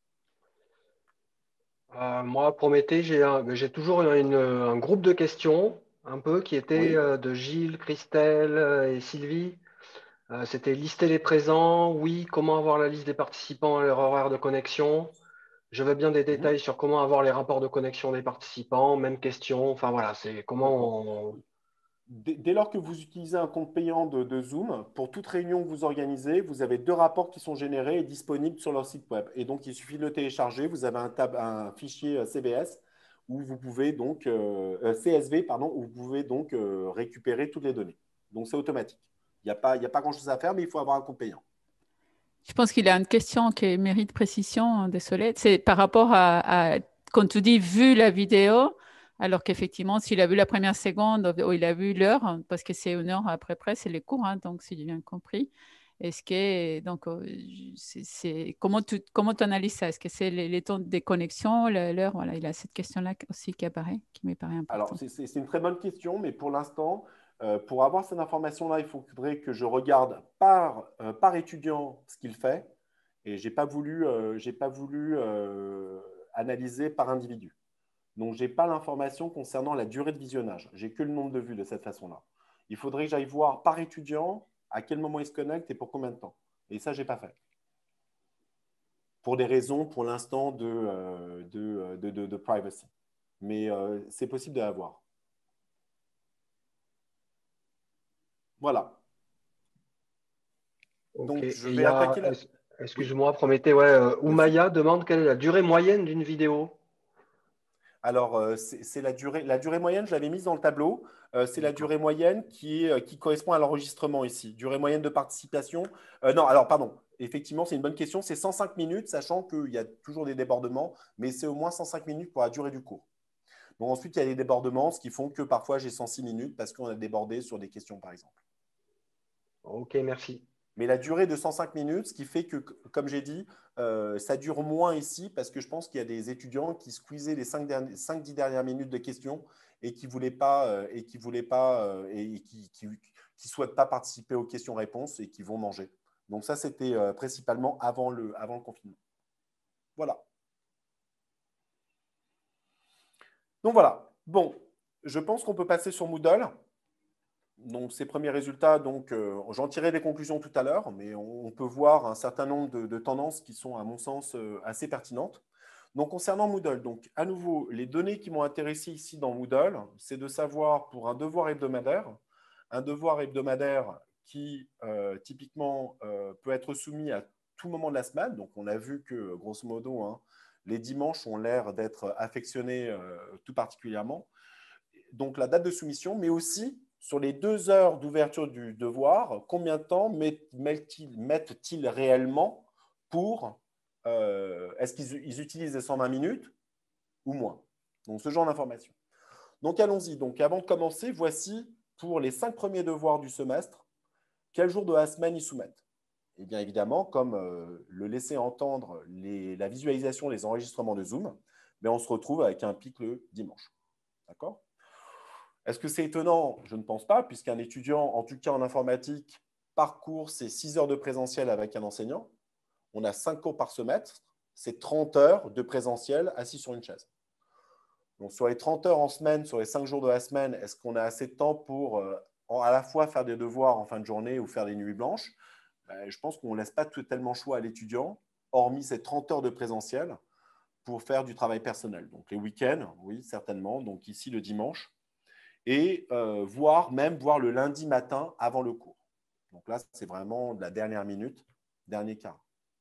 Euh, moi, Prométhée, j'ai toujours une, un groupe de questions, un peu, qui était
Oui.
euh, de Gilles, Christelle euh, et Sylvie. Euh, C'était lister les présents, oui, comment avoir la liste des participants et leur horaire de connexion. Je veux bien des
Mhm.
détails sur comment avoir les rapports de connexion des participants, même question. Enfin voilà, c'est
D'accord.
comment on...
Dès, dès lors que vous utilisez un compte payant de, de Zoom, pour toute réunion que vous organisez, vous avez deux rapports qui sont générés et disponibles sur leur site web. Et donc, il suffit de le télécharger. Vous avez un, tab, un fichier C V S où vous pouvez donc euh, C S V, pardon, où vous pouvez donc euh, récupérer toutes les données. Donc, c'est automatique. Il n'y a pas, il n'y a pas grand-chose à faire, mais il faut avoir un compte payant.
Je pense qu'il y a une question qui mérite précision, désolé. C'est par rapport à, à, quand tu dis vu la vidéo, alors qu'effectivement, s'il a vu la première seconde ou il a vu l'heure, parce que c'est une heure après près, c'est les cours, hein, donc si j'ai bien compris. Est-ce que, donc, c'est, comment tu comment tu analyses ça? Est-ce que c'est les, les temps de connexion, l'heure? Voilà, il a cette question-là aussi qui apparaît, qui me paraît
Alors,
importante.
c'est une très bonne question, mais pour l'instant, euh, pour avoir cette information-là, il faudrait que je regarde par, euh, par étudiant ce qu'il fait. Et je n'ai pas voulu, euh, j'ai pas voulu euh, analyser par individu. Donc, je n'ai pas l'information concernant la durée de visionnage. J'ai que le nombre de vues de cette façon-là. Il faudrait que j'aille voir par étudiant à quel moment il se connecte et pour combien de temps. Et ça, je n'ai pas fait. Pour des raisons, pour l'instant, de, euh, de, de, de, de privacy. Mais euh, c'est possible de l'avoir. Voilà.
Ok.
Donc,
Et
je
il y
vais
a,
attaquer la… Oui,
excuse-moi, Prométhée, ouais, euh,
bien sûr.
Oumaya demande quelle est la durée moyenne d'une vidéo.
Alors, euh, c'est la durée, la durée moyenne, je l'avais mise dans le tableau. Euh, c'est la
D'accord.
durée moyenne qui, est, qui correspond à l'enregistrement ici. Durée moyenne de participation. Euh, non, alors, pardon. Effectivement, c'est une bonne question. C'est cent cinq minutes, sachant qu'il y a toujours des débordements, mais c'est au moins cent cinq minutes pour la durée du cours. Bon, ensuite, il y a des débordements, ce qui font que parfois j'ai cent six minutes parce qu'on a débordé sur des questions, par exemple.
Ok, merci.
Mais la durée de cent cinq minutes, ce qui fait que, comme j'ai dit, euh, ça dure moins ici parce que je pense qu'il y a des étudiants qui squeezaient les cinq dix dernières minutes de questions et qui ne voulaient pas, euh, et qui voulaient pas euh, et qui qui, qui souhaitent pas participer aux questions-réponses et qui vont manger. Donc ça, c'était euh, principalement avant le, avant le confinement. Voilà. Donc voilà. Bon, je pense qu'on peut passer sur Moodle. Donc, ces premiers résultats, donc, euh, j'en tirerai des conclusions tout à l'heure, mais on, on peut voir un certain nombre de, de tendances qui sont, à mon sens, euh, assez pertinentes. Donc, concernant Moodle, donc, à nouveau, les données qui m'ont intéressé ici dans Moodle, c'est de savoir pour un devoir hebdomadaire, un devoir hebdomadaire qui, euh, typiquement, euh, peut être soumis à tout moment de la semaine. Donc, on a vu que, grosso modo, hein, les dimanches ont l'air d'être affectionnés euh, tout particulièrement. Donc, la date de soumission, mais aussi sur les deux heures d'ouverture du devoir, combien de temps mettent-ils mettent-ils réellement pour… Euh, est-ce qu'ils utilisent les cent vingt minutes ou moins? Donc, ce genre d'informations. Donc, allons-y. Donc, avant de commencer, voici pour les cinq premiers devoirs du semestre, quel jour de la semaine ils soumettent. Et bien évidemment, comme euh, le laisser entendre les, la visualisation des enregistrements de Zoom, ben on se retrouve avec un pic le dimanche. D'accord? Est-ce que c'est étonnant? Je ne pense pas, puisqu'un étudiant, en tout cas en informatique, parcourt ses six heures de présentiel avec un enseignant. On a cinq cours par semestre, c'est trente heures de présentiel assis sur une chaise. Donc, sur les trente heures en semaine, sur les cinq jours de la semaine, est-ce qu'on a assez de temps pour euh, à la fois faire des devoirs en fin de journée ou faire des nuits blanches? Ben, je pense qu'on ne laisse pas tellement choix à l'étudiant, hormis ces trente heures de présentiel, pour faire du travail personnel. Donc, les week-ends, oui, certainement. Donc, ici, le dimanche. Et euh, voire même voir le lundi matin avant le cours. Donc là, c'est vraiment de la dernière minute, dernier quart.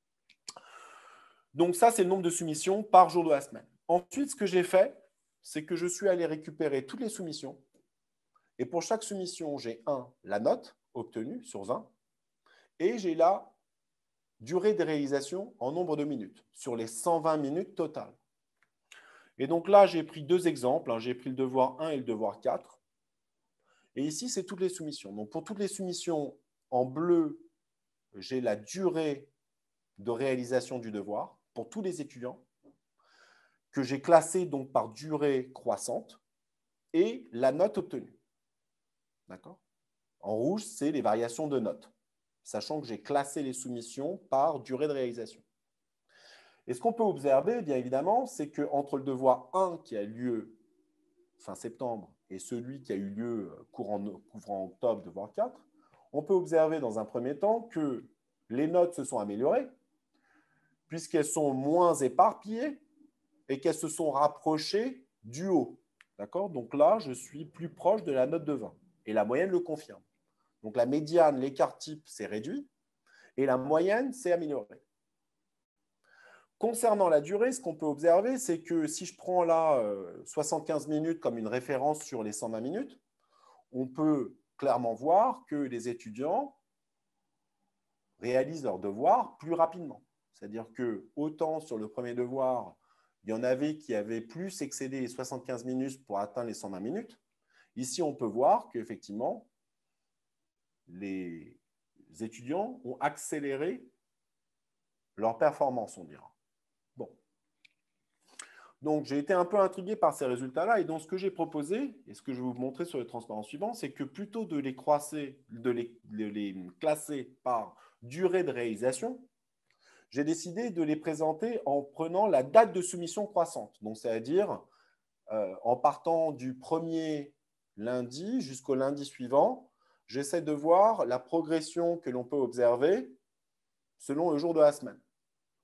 Donc ça, c'est le nombre de soumissions par jour de la semaine. Ensuite, ce que j'ai fait, c'est que je suis allé récupérer toutes les soumissions. Et pour chaque soumission, j'ai un, la note obtenue sur vingt. Et j'ai la durée de réalisation en nombre de minutes, sur les cent vingt minutes totales. Et donc là, j'ai pris deux exemples. Hein. J'ai pris le devoir un et le devoir quatre. Et ici, c'est toutes les soumissions. Donc, pour toutes les soumissions en bleu, j'ai la durée de réalisation du devoir pour tous les étudiants que j'ai classée donc par durée croissante et la note obtenue. D'accord? En rouge, c'est les variations de notes, sachant que j'ai classé les soumissions par durée de réalisation. Et ce qu'on peut observer, bien évidemment, c'est qu'entre le devoir un qui a lieu fin septembre et celui qui a eu lieu courant, courant octobre, devoir quatre, on peut observer dans un premier temps que les notes se sont améliorées puisqu'elles sont moins éparpillées et qu'elles se sont rapprochées du haut. D'accord? Donc là, je suis plus proche de la note de vingt et la moyenne le confirme. Donc la médiane, l'écart type s'est réduit et la moyenne s'est améliorée. Concernant la durée, ce qu'on peut observer, c'est que si je prends là euh, soixante-quinze minutes comme une référence sur les cent vingt minutes, on peut clairement voir que les étudiants réalisent leurs devoirs plus rapidement. C'est-à-dire que autant sur le premier devoir, il y en avait qui avaient plus excédé les soixante-quinze minutes pour atteindre les cent vingt minutes. Ici, on peut voir qu'effectivement, les étudiants ont accéléré leur performance, on dira. Bon. Donc, j'ai été un peu intrigué par ces résultats-là. Et donc, ce que j'ai proposé, et ce que je vais vous montrer sur les transparents suivants, c'est que plutôt de les, croiser, de les, de les classer par durée de réalisation, j'ai décidé de les présenter en prenant la date de soumission croissante. Donc, c'est-à-dire euh, en partant du premier lundi jusqu'au lundi suivant, j'essaie de voir la progression que l'on peut observer selon le jour de la semaine. D'accord ?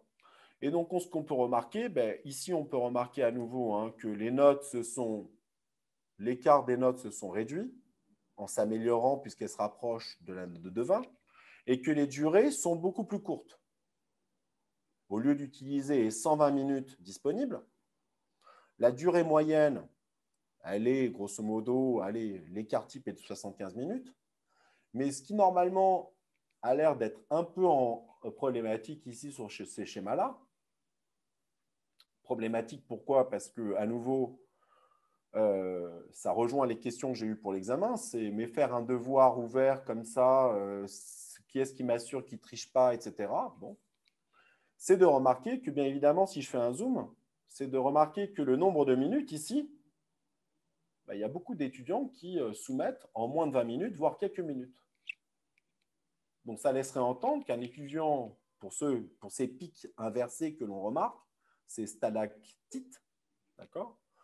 Et donc, ce qu'on peut remarquer, ben, ici, on peut remarquer à nouveau hein, que les notes se sont, l'écart des notes se sont réduits en s'améliorant puisqu'elles se rapprochent de la note de vingt et que les durées sont beaucoup plus courtes. Au lieu d'utiliser les cent vingt minutes disponibles, la durée moyenne, elle est grosso modo, l'écart type est de soixante-quinze minutes. Mais ce qui normalement a l'air d'être un peu en problématique ici sur ces schémas-là, problématique pourquoi? Parce que, à nouveau, euh, ça rejoint les questions que j'ai eues pour l'examen, c'est mais faire un devoir ouvert comme ça, euh, qui est-ce qui m'assure qu'il ne triche pas, et cetera. Bon. C'est de remarquer que, bien évidemment, si je fais un zoom, c'est de remarquer que le nombre de minutes ici, bah, il y a beaucoup d'étudiants qui euh, soumettent en moins de vingt minutes, voire quelques minutes. Donc, ça laisserait entendre qu'un étudiant, pour, ceux, pour ces pics inversés que l'on remarque, ces stalactites, d'accord ?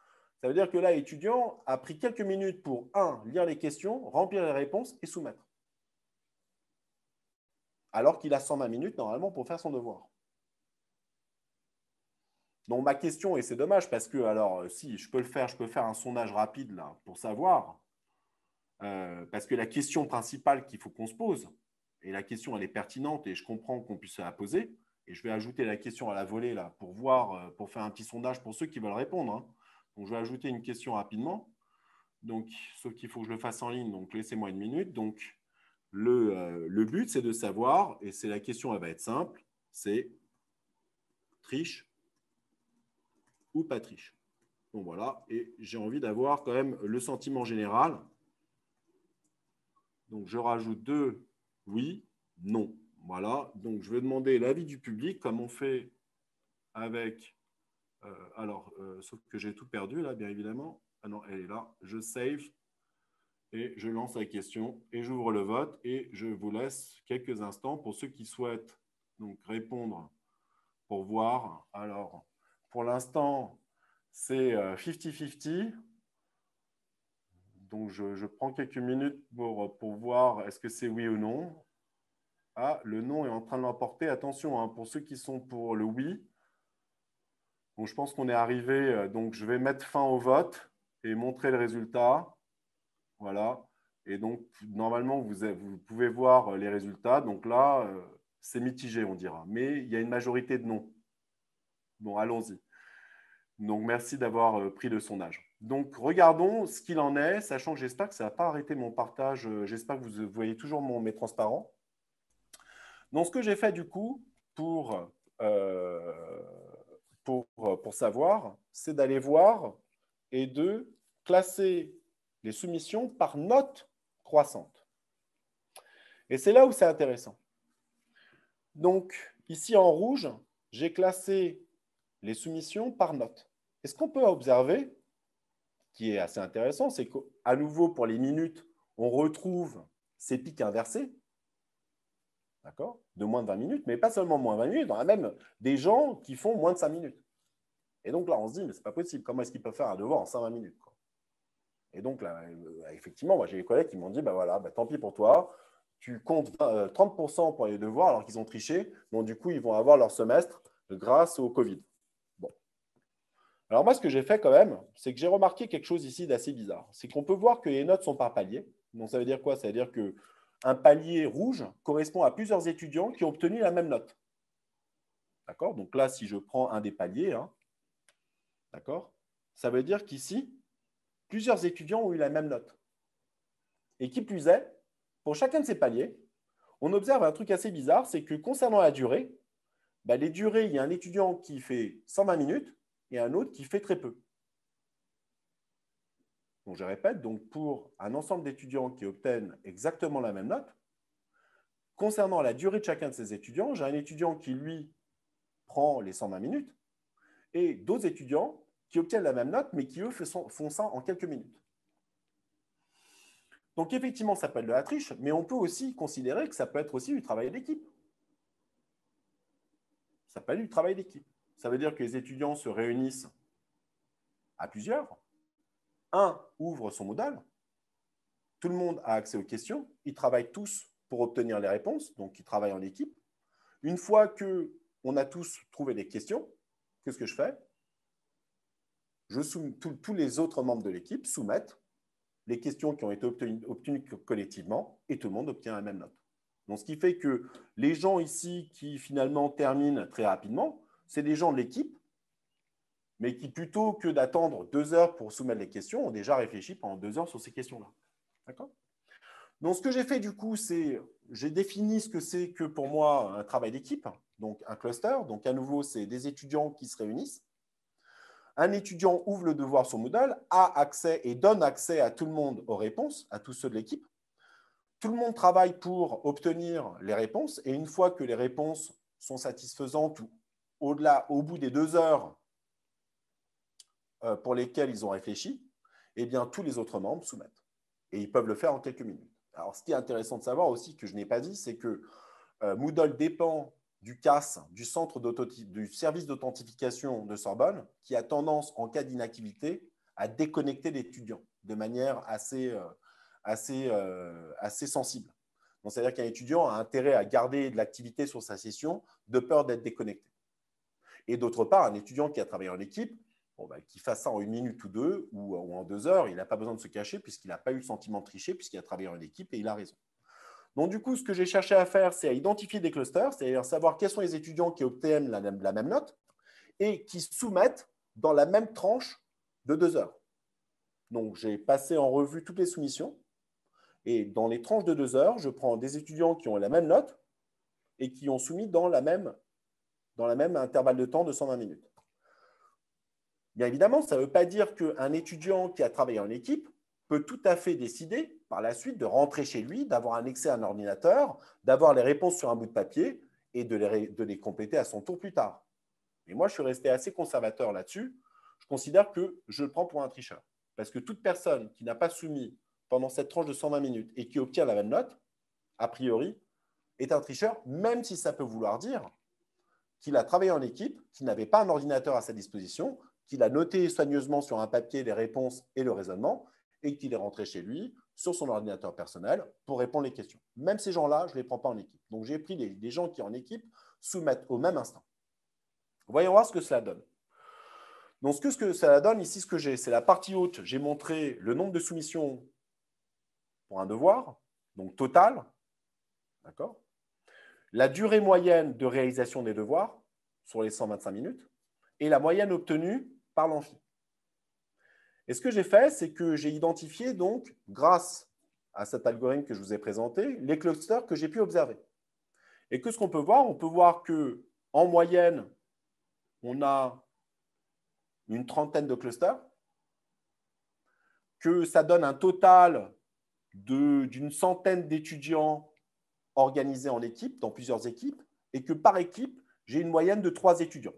Ça veut dire que là, l'étudiant a pris quelques minutes pour, un, lire les questions, remplir les réponses et soumettre. Alors qu'il a cent vingt minutes, normalement, pour faire son devoir. Donc, ma question, et c'est dommage parce que, alors, si je peux le faire, je peux faire un sondage rapide là pour savoir, euh, parce que la question principale qu'il faut qu'on se pose, et la question, elle est pertinente et je comprends qu'on puisse la poser, et je vais ajouter la question à la volée là pour voir, pour faire un petit sondage pour ceux qui veulent répondre. Hein. Donc, je vais ajouter une question rapidement. Donc, sauf qu'il faut que je le fasse en ligne, donc laissez-moi une minute. Donc, le, euh, le but, c'est de savoir, et c'est la question, elle va être simple, c'est triche ou pas triche. Donc voilà, et j'ai envie d'avoir quand même le sentiment général. Donc, je rajoute deux, oui, non. Voilà, donc je vais demander l'avis du public, comme on fait avec… Euh, alors, euh, sauf que j'ai tout perdu là, bien évidemment. Ah non, elle est là. Je save et je lance la question et j'ouvre le vote et je vous laisse quelques instants pour ceux qui souhaitent donc répondre pour voir. Alors, pour l'instant, c'est cinquante cinquante. Donc, je, je prends quelques minutes pour, pour voir est-ce que c'est oui ou non. Ah, le non est en train de l'emporter. Attention, hein, pour ceux qui sont pour le oui. Donc, je pense qu'on est arrivé. Donc, je vais mettre fin au vote et montrer le résultat. Voilà. Et donc, normalement, vous, avez, vous pouvez voir les résultats. Donc là, euh, c'est mitigé, on dira. Mais il y a une majorité de non. Bon, allons-y. Donc, merci d'avoir pris le sondage. Donc, regardons ce qu'il en est, sachant que j'espère que ça ne va pas arrêter mon partage. J'espère que vous voyez toujours mon, mes transparents. Donc, ce que j'ai fait du coup pour, euh, pour, pour savoir, c'est d'aller voir et de classer les soumissions par note croissante. Et c'est là où c'est intéressant. Donc, ici en rouge, j'ai classé les soumissions par note. Et ce qu'on peut observer, qui est assez intéressant, c'est qu'à nouveau, pour les minutes, on retrouve ces pics inversés, d'accord, de moins de vingt minutes, mais pas seulement moins de vingt minutes, on a même des gens qui font moins de cinq minutes. Et donc là, on se dit, mais ce n'est pas possible, comment est-ce qu'ils peuvent faire un devoir en cent vingt minutes, quoi. Et donc là, effectivement, moi j'ai des collègues qui m'ont dit, bah voilà, bah, tant pis pour toi, tu comptes trente pour cent pour les devoirs alors qu'ils ont triché, donc du coup, ils vont avoir leur semestre grâce au Covid. Bon. Alors moi, ce que j'ai fait quand même, c'est que j'ai remarqué quelque chose ici d'assez bizarre. C'est qu'on peut voir que les notes sont par palier. Donc ça veut dire quoi? Ça veut dire qu'un palier rouge correspond à plusieurs étudiants qui ont obtenu la même note. D'accord? Donc là, si je prends un des paliers, hein, d'accord, ça veut dire qu'ici, plusieurs étudiants ont eu la même note. Et qui plus est, pour chacun de ces paliers, on observe un truc assez bizarre, c'est que concernant la durée, bah, les durées, il y a un étudiant qui fait cent vingt minutes et un autre qui fait très peu. Donc, je répète, donc pour un ensemble d'étudiants qui obtiennent exactement la même note, concernant la durée de chacun de ces étudiants, j'ai un étudiant qui, lui, prend les cent vingt minutes et d'autres étudiants qui obtiennent la même note, mais qui, eux, font ça en quelques minutes. Donc, effectivement, ça peut être de la triche, mais on peut aussi considérer que ça peut être aussi du travail d'équipe. Ça peut être du travail d'équipe. Ça veut dire que les étudiants se réunissent à plusieurs. Un ouvre son Moodle. Tout le monde a accès aux questions. Ils travaillent tous pour obtenir les réponses, donc ils travaillent en équipe. Une fois qu'on a tous trouvé des questions, qu'est-ce que je fais? Je soumets, tous les autres membres de l'équipe soumettent les questions qui ont été obtenues, obtenues collectivement et tout le monde obtient la même note. Donc, ce qui fait que les gens ici qui finalement terminent très rapidement, c'est des gens de l'équipe, mais qui plutôt que d'attendre deux heures pour soumettre les questions, ont déjà réfléchi pendant deux heures sur ces questions-là. D'accord? Donc, ce que j'ai fait du coup, c'est j'ai défini ce que c'est que pour moi un travail d'équipe, donc un cluster. Donc, à nouveau, c'est des étudiants qui se réunissent. Un étudiant ouvre le devoir sur Moodle, a accès et donne accès à tout le monde aux réponses, à tous ceux de l'équipe. Tout le monde travaille pour obtenir les réponses et une fois que les réponses sont satisfaisantes ou au-delà, au bout des deux heures pour lesquelles ils ont réfléchi, eh bien, tous les autres membres soumettent. Et ils peuvent le faire en quelques minutes. Alors, ce qui est intéressant de savoir aussi, que je n'ai pas dit, c'est que euh, Moodle dépend du C A S, du, centre du service d'authentification de Sorbonne, qui a tendance, en cas d'inactivité, à déconnecter l'étudiant de manière assez, euh, assez, euh, assez sensible. C'est-à-dire qu'un étudiant a intérêt à garder de l'activité sur sa session de peur d'être déconnecté. Et d'autre part, un étudiant qui a travaillé en équipe, bon, bah, qu'il fasse ça en une minute ou deux ou, ou en deux heures, il n'a pas besoin de se cacher puisqu'il n'a pas eu le sentiment de tricher, puisqu'il a travaillé en équipe et il a raison. Donc, du coup, ce que j'ai cherché à faire, c'est à identifier des clusters, c'est-à-dire savoir quels sont les étudiants qui obtiennent la, la même note et qui soumettent dans la même tranche de deux heures. Donc, j'ai passé en revue toutes les soumissions. Et dans les tranches de deux heures, je prends des étudiants qui ont la même note et qui ont soumis dans la même, dans la même intervalle de temps de cent vingt minutes. Bien évidemment, ça ne veut pas dire qu'un étudiant qui a travaillé en équipe peut tout à fait décider par la suite de rentrer chez lui, d'avoir un accès à un ordinateur, d'avoir les réponses sur un bout de papier et de les, de les compléter à son tour plus tard. Et moi, je suis resté assez conservateur là-dessus. Je considère que je le prends pour un tricheur. Parce que toute personne qui n'a pas soumis pendant cette tranche de cent vingt minutes et qui obtient la même note, a priori, est un tricheur, même si ça peut vouloir dire qu'il a travaillé en équipe, qu'il n'avait pas un ordinateur à sa disposition, qu'il a noté soigneusement sur un papier les réponses et le raisonnement, et qu'il est rentré chez lui sur son ordinateur personnel pour répondre aux questions. Même ces gens-là, je ne les prends pas en équipe. Donc, j'ai pris des, des gens qui, en équipe, soumettent au même instant. Voyons voir ce que cela donne. Donc, ce que, ce que ça donne ici, ce que j'ai, c'est la partie haute. J'ai montré le nombre de soumissions pour un devoir, donc total, d'accord. La durée moyenne de réalisation des devoirs sur les cent vingt-cinq minutes et la moyenne obtenue par l'amphi. Et ce que j'ai fait, c'est que j'ai identifié, donc, grâce à cet algorithme que je vous ai présenté, les clusters que j'ai pu observer. Et que ce qu'on peut voir, on peut voir qu'en moyenne, on a une trentaine de clusters, que ça donne un total d'une centaine d'étudiants organisés en équipe, dans plusieurs équipes, et que par équipe, j'ai une moyenne de trois étudiants.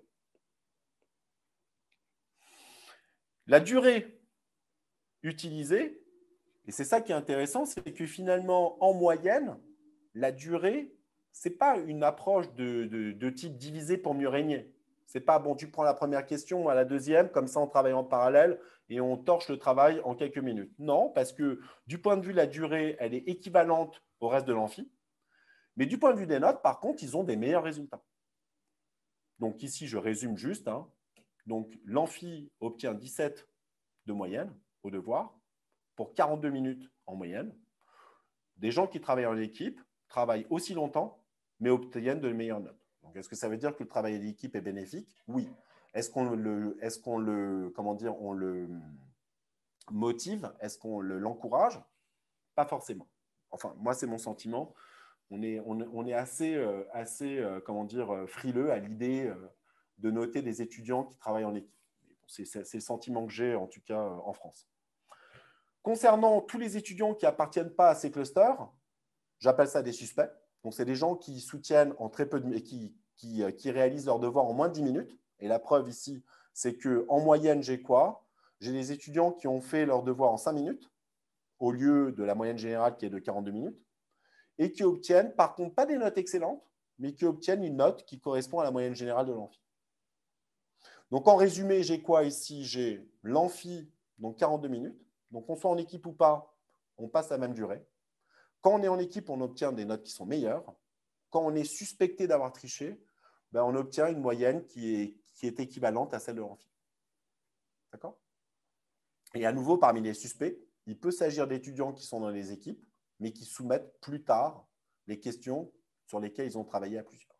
La durée utilisée, et c'est ça qui est intéressant, c'est que finalement, en moyenne, la durée, ce n'est pas une approche de, de, de type diviser pour mieux régner. Ce n'est pas, bon, tu prends la première question à la deuxième, comme ça on travaille en parallèle et on torche le travail en quelques minutes. Non, parce que du point de vue de la durée, elle est équivalente au reste de l'amphi. Mais du point de vue des notes, par contre, ils ont des meilleurs résultats. Donc ici, je résume juste. Hein. Donc l'amphi obtient dix-sept de moyenne au devoir pour quarante-deux minutes en moyenne. Des gens qui travaillent en équipe travaillent aussi longtemps, mais obtiennent de meilleures notes. Donc, est-ce que ça veut dire que le travail d'équipe est bénéfique? Oui. Est-ce qu'on le, est-ce qu'on le, comment dire, on le motive? Est-ce qu'on l'encourage? Pas forcément. Enfin, moi, c'est mon sentiment. On est, on, on est assez, euh, assez euh, comment dire, frileux à l'idée euh, de noter des étudiants qui travaillent en équipe. C'est, c'est, c'est le sentiment que j'ai, en tout cas, euh, en France. Concernant tous les étudiants qui n'appartiennent pas à ces clusters, j'appelle ça des suspects. Donc, c'est des gens qui soutiennent en très peu de, qui, qui, qui réalisent leurs devoirs en moins de dix minutes. Et la preuve ici, c'est qu'en moyenne, j'ai quoi? J'ai des étudiants qui ont fait leurs devoirs en cinq minutes, au lieu de la moyenne générale qui est de quarante-deux minutes, et qui obtiennent, par contre, pas des notes excellentes, mais qui obtiennent une note qui correspond à la moyenne générale de l'amphi. Donc, en résumé, j'ai quoi ici? J'ai l'amphi, donc quarante-deux minutes. Donc, qu'on soit en équipe ou pas, on passe la même durée. Quand on est en équipe, on obtient des notes qui sont meilleures. Quand on est suspecté d'avoir triché, ben on obtient une moyenne qui est, qui est équivalente à celle de l'amphi. D'accord? Et à nouveau, parmi les suspects, il peut s'agir d'étudiants qui sont dans les équipes, mais qui soumettent plus tard les questions sur lesquelles ils ont travaillé à plusieurs.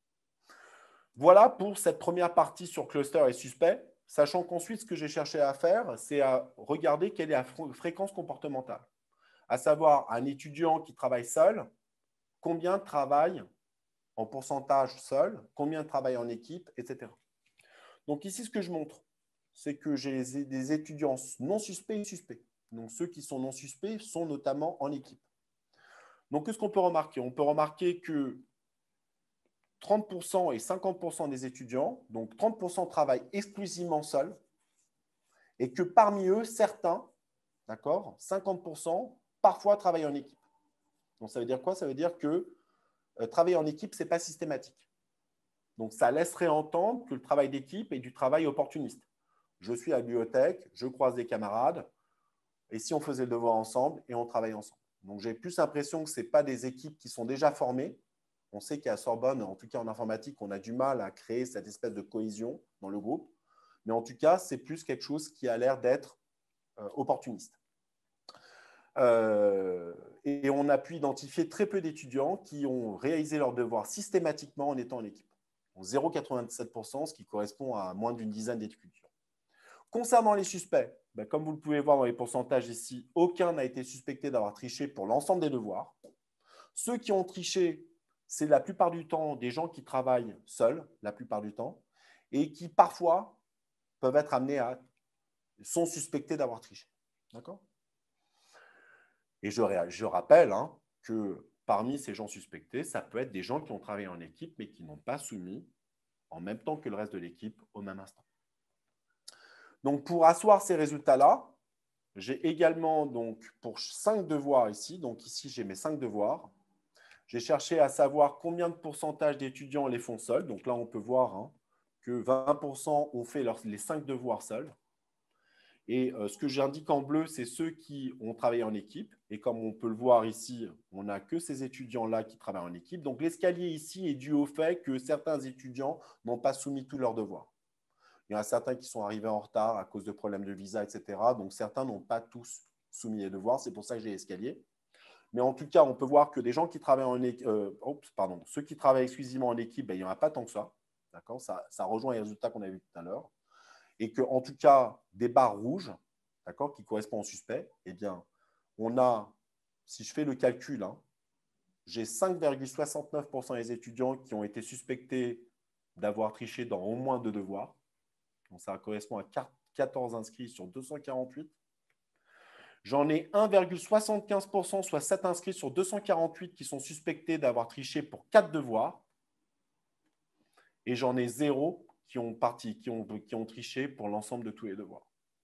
Voilà pour cette première partie sur cluster et suspect, sachant qu'ensuite, ce que j'ai cherché à faire, c'est à regarder quelle est la fréquence comportementale. À savoir, un étudiant qui travaille seul, combien travaille en pourcentage seul, combien travaille en équipe, et cetera. Donc ici, ce que je montre, c'est que j'ai des étudiants non suspects et suspects. Donc ceux qui sont non suspects sont notamment en équipe. Donc qu'est-ce qu'on peut remarquer? On peut remarquer que trente pour cent et cinquante pour cent des étudiants, donc trente pour cent travaillent exclusivement seuls, et que parmi eux, certains, d'accord, cinquante pour cent, parfois travaillent en équipe. Donc, ça veut dire quoi? Ça veut dire que euh, travailler en équipe, ce n'est pas systématique. Donc, ça laisserait entendre que le travail d'équipe est du travail opportuniste. je suis à la bibliothèque, je croise des camarades, et si on faisait le devoir ensemble et on travaille ensemble. Donc, j'ai plus l'impression que ce n'est pas des équipes qui sont déjà formées. On sait qu'à Sorbonne, en tout cas en informatique, on a du mal à créer cette espèce de cohésion dans le groupe. Mais en tout cas, c'est plus quelque chose qui a l'air d'être euh, opportuniste. Euh, et on a pu identifier très peu d'étudiants qui ont réalisé leurs devoirs systématiquement en étant en équipe. zéro virgule quatre-vingt-dix-sept pour cent, ce qui correspond à moins d'une dizaine d'étudiants. Concernant les suspects, ben, comme vous le pouvez voir dans les pourcentages ici, aucun n'a été suspecté d'avoir triché pour l'ensemble des devoirs. Ceux qui ont triché, c'est la plupart du temps des gens qui travaillent seuls, la plupart du temps, et qui parfois peuvent être amenés à, sont suspectés d'avoir triché. D'accord ? Et je, je rappelle hein, que parmi ces gens suspectés, ça peut être des gens qui ont travaillé en équipe, mais qui n'ont pas soumis en même temps que le reste de l'équipe au même instant. Donc, pour asseoir ces résultats-là, j'ai également, donc, pour cinq devoirs ici, donc ici, j'ai mes cinq devoirs. J'ai cherché à savoir combien de pourcentage d'étudiants les font seuls. Donc là, on peut voir hein, que vingt pour cent ont fait leurs, les cinq devoirs seuls. Et euh, ce que j'indique en bleu, c'est ceux qui ont travaillé en équipe. Et comme on peut le voir ici, on n'a que ces étudiants-là qui travaillent en équipe. Donc l'escalier ici est dû au fait que certains étudiants n'ont pas soumis tous leurs devoirs. Il y en a certains qui sont arrivés en retard à cause de problèmes de visa, et cetera. Donc, certains n'ont pas tous soumis les devoirs. C'est pour ça que j'ai l'escalier. Mais en tout cas, on peut voir que des gens qui travaillent en équipe, euh, oups, pardon, ceux qui travaillent exclusivement en équipe, ben, il n'y en a pas tant que ça. D'accord ? Ça, ça rejoint les résultats qu'on a vus tout à l'heure. Et qu'en tout cas, des barres rouges, d'accord, qui correspondent aux suspects, eh bien, on a, si je fais le calcul, hein, j'ai cinq virgule soixante-neuf pour cent des étudiants qui ont été suspectés d'avoir triché dans au moins deux devoirs. Donc, ça correspond à quatorze inscrits sur deux cent quarante-huit. J'en ai un virgule soixante-quinze pour cent, soit sept inscrits sur deux cent quarante-huit qui sont suspectés d'avoir triché pour quatre devoirs. Et j'en ai zéro qui ont, parti, qui, ont, qui ont triché pour l'ensemble de tous les devoirs.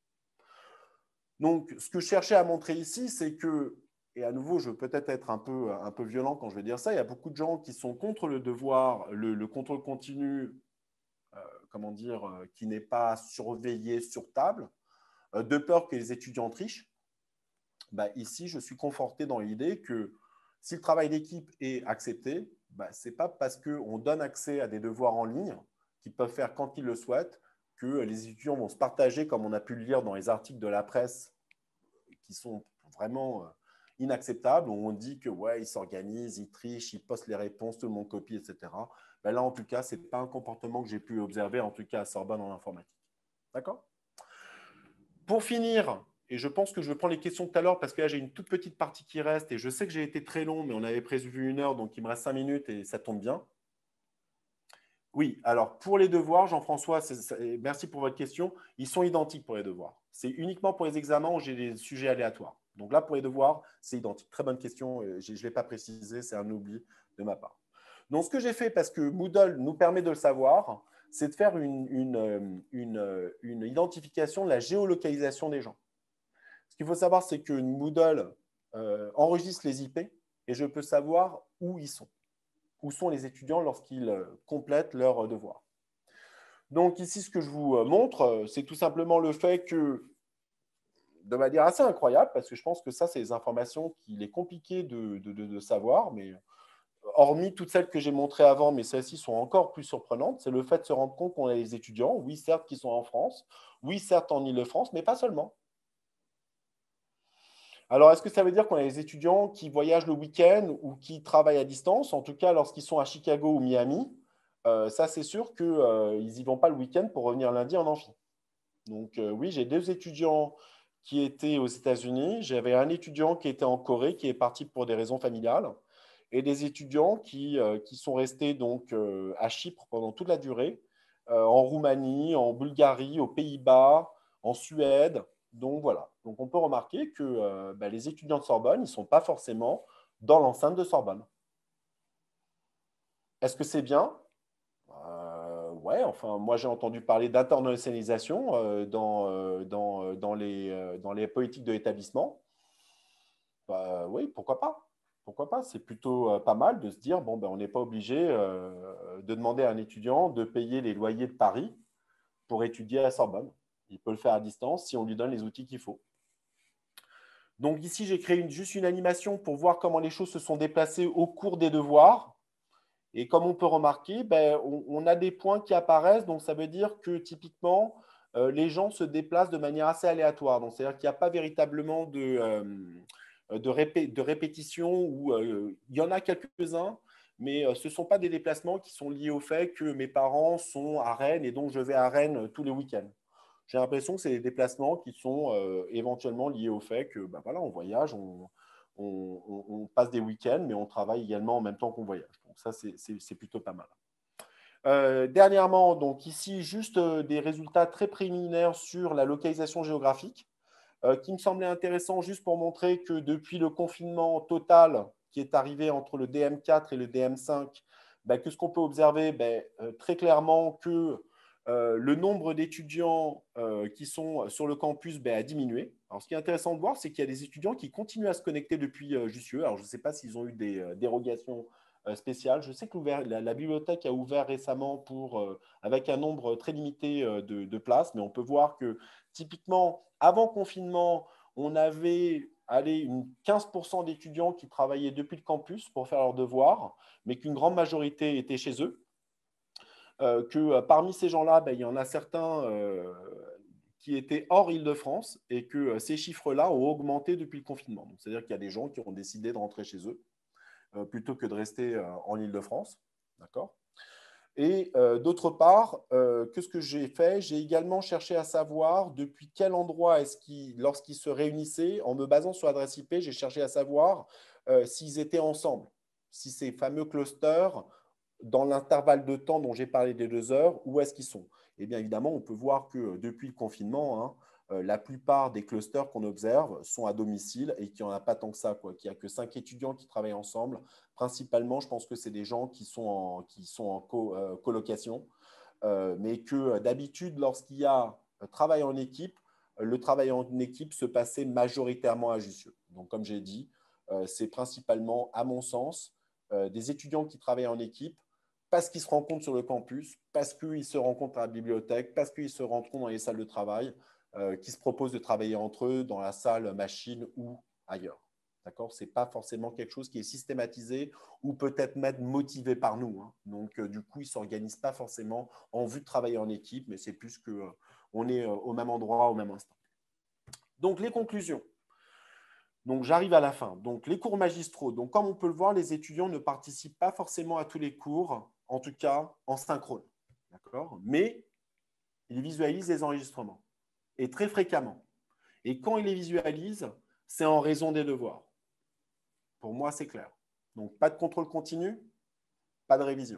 Donc, ce que je cherchais à montrer ici, c'est que, et à nouveau, je veux peut-être être un peu, un peu violent quand je vais dire ça, il y a beaucoup de gens qui sont contre le devoir, le, le contrôle continu, euh, comment dire, euh, qui n'est pas surveillé sur table, euh, de peur que les étudiants trichent. Bah, ici, je suis conforté dans l'idée que si le travail d'équipe est accepté, bah, ce n'est pas parce qu'on donne accès à des devoirs en ligne qu'ils peuvent faire quand ils le souhaitent que les étudiants vont se partager, comme on a pu le lire dans les articles de la presse, qui sont vraiment inacceptables, où on dit que ouais, ils s'organisent, ils trichent, ils postent les réponses, tout le monde copie, et cetera. Ben là, en tout cas, ce n'est pas un comportement que j'ai pu observer, en tout cas à Sorbonne en informatique. D'accord ? Pour finir, et je pense que je vais prendre les questions tout à l'heure parce que là, j'ai une toute petite partie qui reste et je sais que j'ai été très long, mais on avait prévu une heure, donc il me reste cinq minutes et ça tombe bien. Oui, alors pour les devoirs, Jean-François, merci pour votre question. Ils sont identiques pour les devoirs. C'est uniquement pour les examens où j'ai des sujets aléatoires. Donc là, pour les devoirs, c'est identique. Très bonne question. Je ne l'ai pas précisé, c'est un oubli de ma part. Donc, ce que j'ai fait, parce que Moodle nous permet de le savoir, c'est de faire une, une, une, une identification de la géolocalisation des gens. Ce qu'il faut savoir, c'est que Moodle euh, enregistre les I P et je peux savoir où ils sont. Où sont les étudiants lorsqu'ils complètent leurs devoirs. Donc ici, ce que je vous montre, c'est tout simplement le fait que, de manière assez incroyable, parce que je pense que ça, c'est des informations qu'il est compliqué de, de, de, de savoir, mais hormis toutes celles que j'ai montrées avant, mais celles-ci sont encore plus surprenantes, c'est le fait de se rendre compte qu'on a des étudiants, oui, certes, qui sont en France, oui, certes, en Île-de-France, mais pas seulement. Alors, est-ce que ça veut dire qu'on a des étudiants qui voyagent le week-end ou qui travaillent à distance, en tout cas lorsqu'ils sont à Chicago ou Miami? euh, Ça, c'est sûr qu'ils euh, n'y vont pas le week-end pour revenir lundi en amphi. Donc, euh, oui, j'ai deux étudiants qui étaient aux États-Unis. J'avais un étudiant qui était en Corée, qui est parti pour des raisons familiales, et des étudiants qui, euh, qui sont restés donc, euh, à Chypre pendant toute la durée, euh, en Roumanie, en Bulgarie, aux Pays-Bas, en Suède. Donc, voilà. Donc, on peut remarquer que euh, bah, les étudiants de Sorbonne, ils ne sont pas forcément dans l'enceinte de Sorbonne. Est-ce que c'est bien? euh, Ouais, enfin, moi, j'ai entendu parler d'internationalisation euh, dans, euh, dans, dans, les, euh, dans les politiques de l'établissement. Bah, oui, pourquoi pas? Pourquoi pas? C'est plutôt euh, pas mal de se dire, bon, ben, on n'est pas obligé euh, de demander à un étudiant de payer les loyers de Paris pour étudier à Sorbonne. Il peut le faire à distance si on lui donne les outils qu'il faut. Donc ici, j'ai créé une, juste une animation pour voir comment les choses se sont déplacées au cours des devoirs. Et comme on peut remarquer, ben, on, on a des points qui apparaissent. Donc ça veut dire que typiquement, euh, les gens se déplacent de manière assez aléatoire. Donc c'est-à-dire qu'il n'y a pas véritablement de, euh, de, répé, de répétition. Où, euh, il y en a quelques-uns, mais euh, ce ne sont pas des déplacements qui sont liés au fait que mes parents sont à Rennes et donc je vais à Rennes tous les week-ends. J'ai l'impression que c'est des déplacements qui sont euh, éventuellement liés au fait que ben voilà, on voyage, on, on, on, on passe des week-ends, mais on travaille également en même temps qu'on voyage. Donc ça, c'est plutôt pas mal. Euh, dernièrement, donc ici, juste euh, des résultats très préliminaires sur la localisation géographique, euh, qui me semblait intéressant juste pour montrer que depuis le confinement total qui est arrivé entre le D M quatre et le D M cinq, ben, que ce qu'on peut observer, ben, euh, très clairement que Euh, le nombre d'étudiants euh, qui sont sur le campus ben, a diminué. Alors, ce qui est intéressant de voir, c'est qu'il y a des étudiants qui continuent à se connecter depuis euh, Jussieu. Alors, je ne sais pas s'ils ont eu des euh, dérogations euh, spéciales. Je sais que la, la bibliothèque a ouvert récemment pour, euh, avec un nombre très limité euh, de, de places, mais on peut voir que typiquement, avant confinement, on avait allez, une quinze pour cent d'étudiants qui travaillaient depuis le campus pour faire leurs devoirs, mais qu'une grande majorité était chez eux. Euh, que euh, parmi ces gens-là, ben, il y en a certains euh, qui étaient hors Île-de-France et que euh, ces chiffres-là ont augmenté depuis le confinement. C'est-à-dire qu'il y a des gens qui ont décidé de rentrer chez eux euh, plutôt que de rester euh, en Île-de-France. D'accord ? Et euh, d'autre part, euh, qu'est-ce que j'ai fait? J'ai également cherché à savoir depuis quel endroit est-ce qu'ils, lorsqu'ils se réunissaient, en me basant sur l'adresse I P, j'ai cherché à savoir euh, s'ils étaient ensemble, si ces fameux clusters, dans l'intervalle de temps dont j'ai parlé des deux heures, où est-ce qu'ils sont? Et bien évidemment, on peut voir que depuis le confinement, hein, euh, la plupart des clusters qu'on observe sont à domicile et qu'il n'y en a pas tant que ça, quoi. Qu'il n'y a que cinq étudiants qui travaillent ensemble. Principalement, je pense que c'est des gens qui sont en, qui sont en co, euh, colocation, euh, mais que d'habitude, lorsqu'il y a un travail en équipe, le travail en équipe se passait majoritairement à Jussieu. Donc, comme j'ai dit, euh, c'est principalement, à mon sens, euh, des étudiants qui travaillent en équipe parce qu'ils se rencontrent sur le campus, parce qu'ils se rencontrent à la bibliothèque, parce qu'ils se rencontrent dans les salles de travail, euh, qui se proposent de travailler entre eux dans la salle machine ou ailleurs. D'accord ? Ce n'est pas forcément quelque chose qui est systématisé ou peut-être même motivé par nous. Hein. Donc, euh, du coup, ils ne s'organisent pas forcément en vue de travailler en équipe, mais c'est plus qu'on euh, est euh, au même endroit, au même instant. Donc, les conclusions. Donc, j'arrive à la fin. Donc, les cours magistraux. Donc, comme on peut le voir, les étudiants ne participent pas forcément à tous les cours, en tout cas en synchrone. D'accord ? Mais ils visualisent les enregistrements, et très fréquemment. Et quand ils les visualisent, c'est en raison des devoirs. Pour moi, c'est clair. Donc, pas de contrôle continu, pas de révision.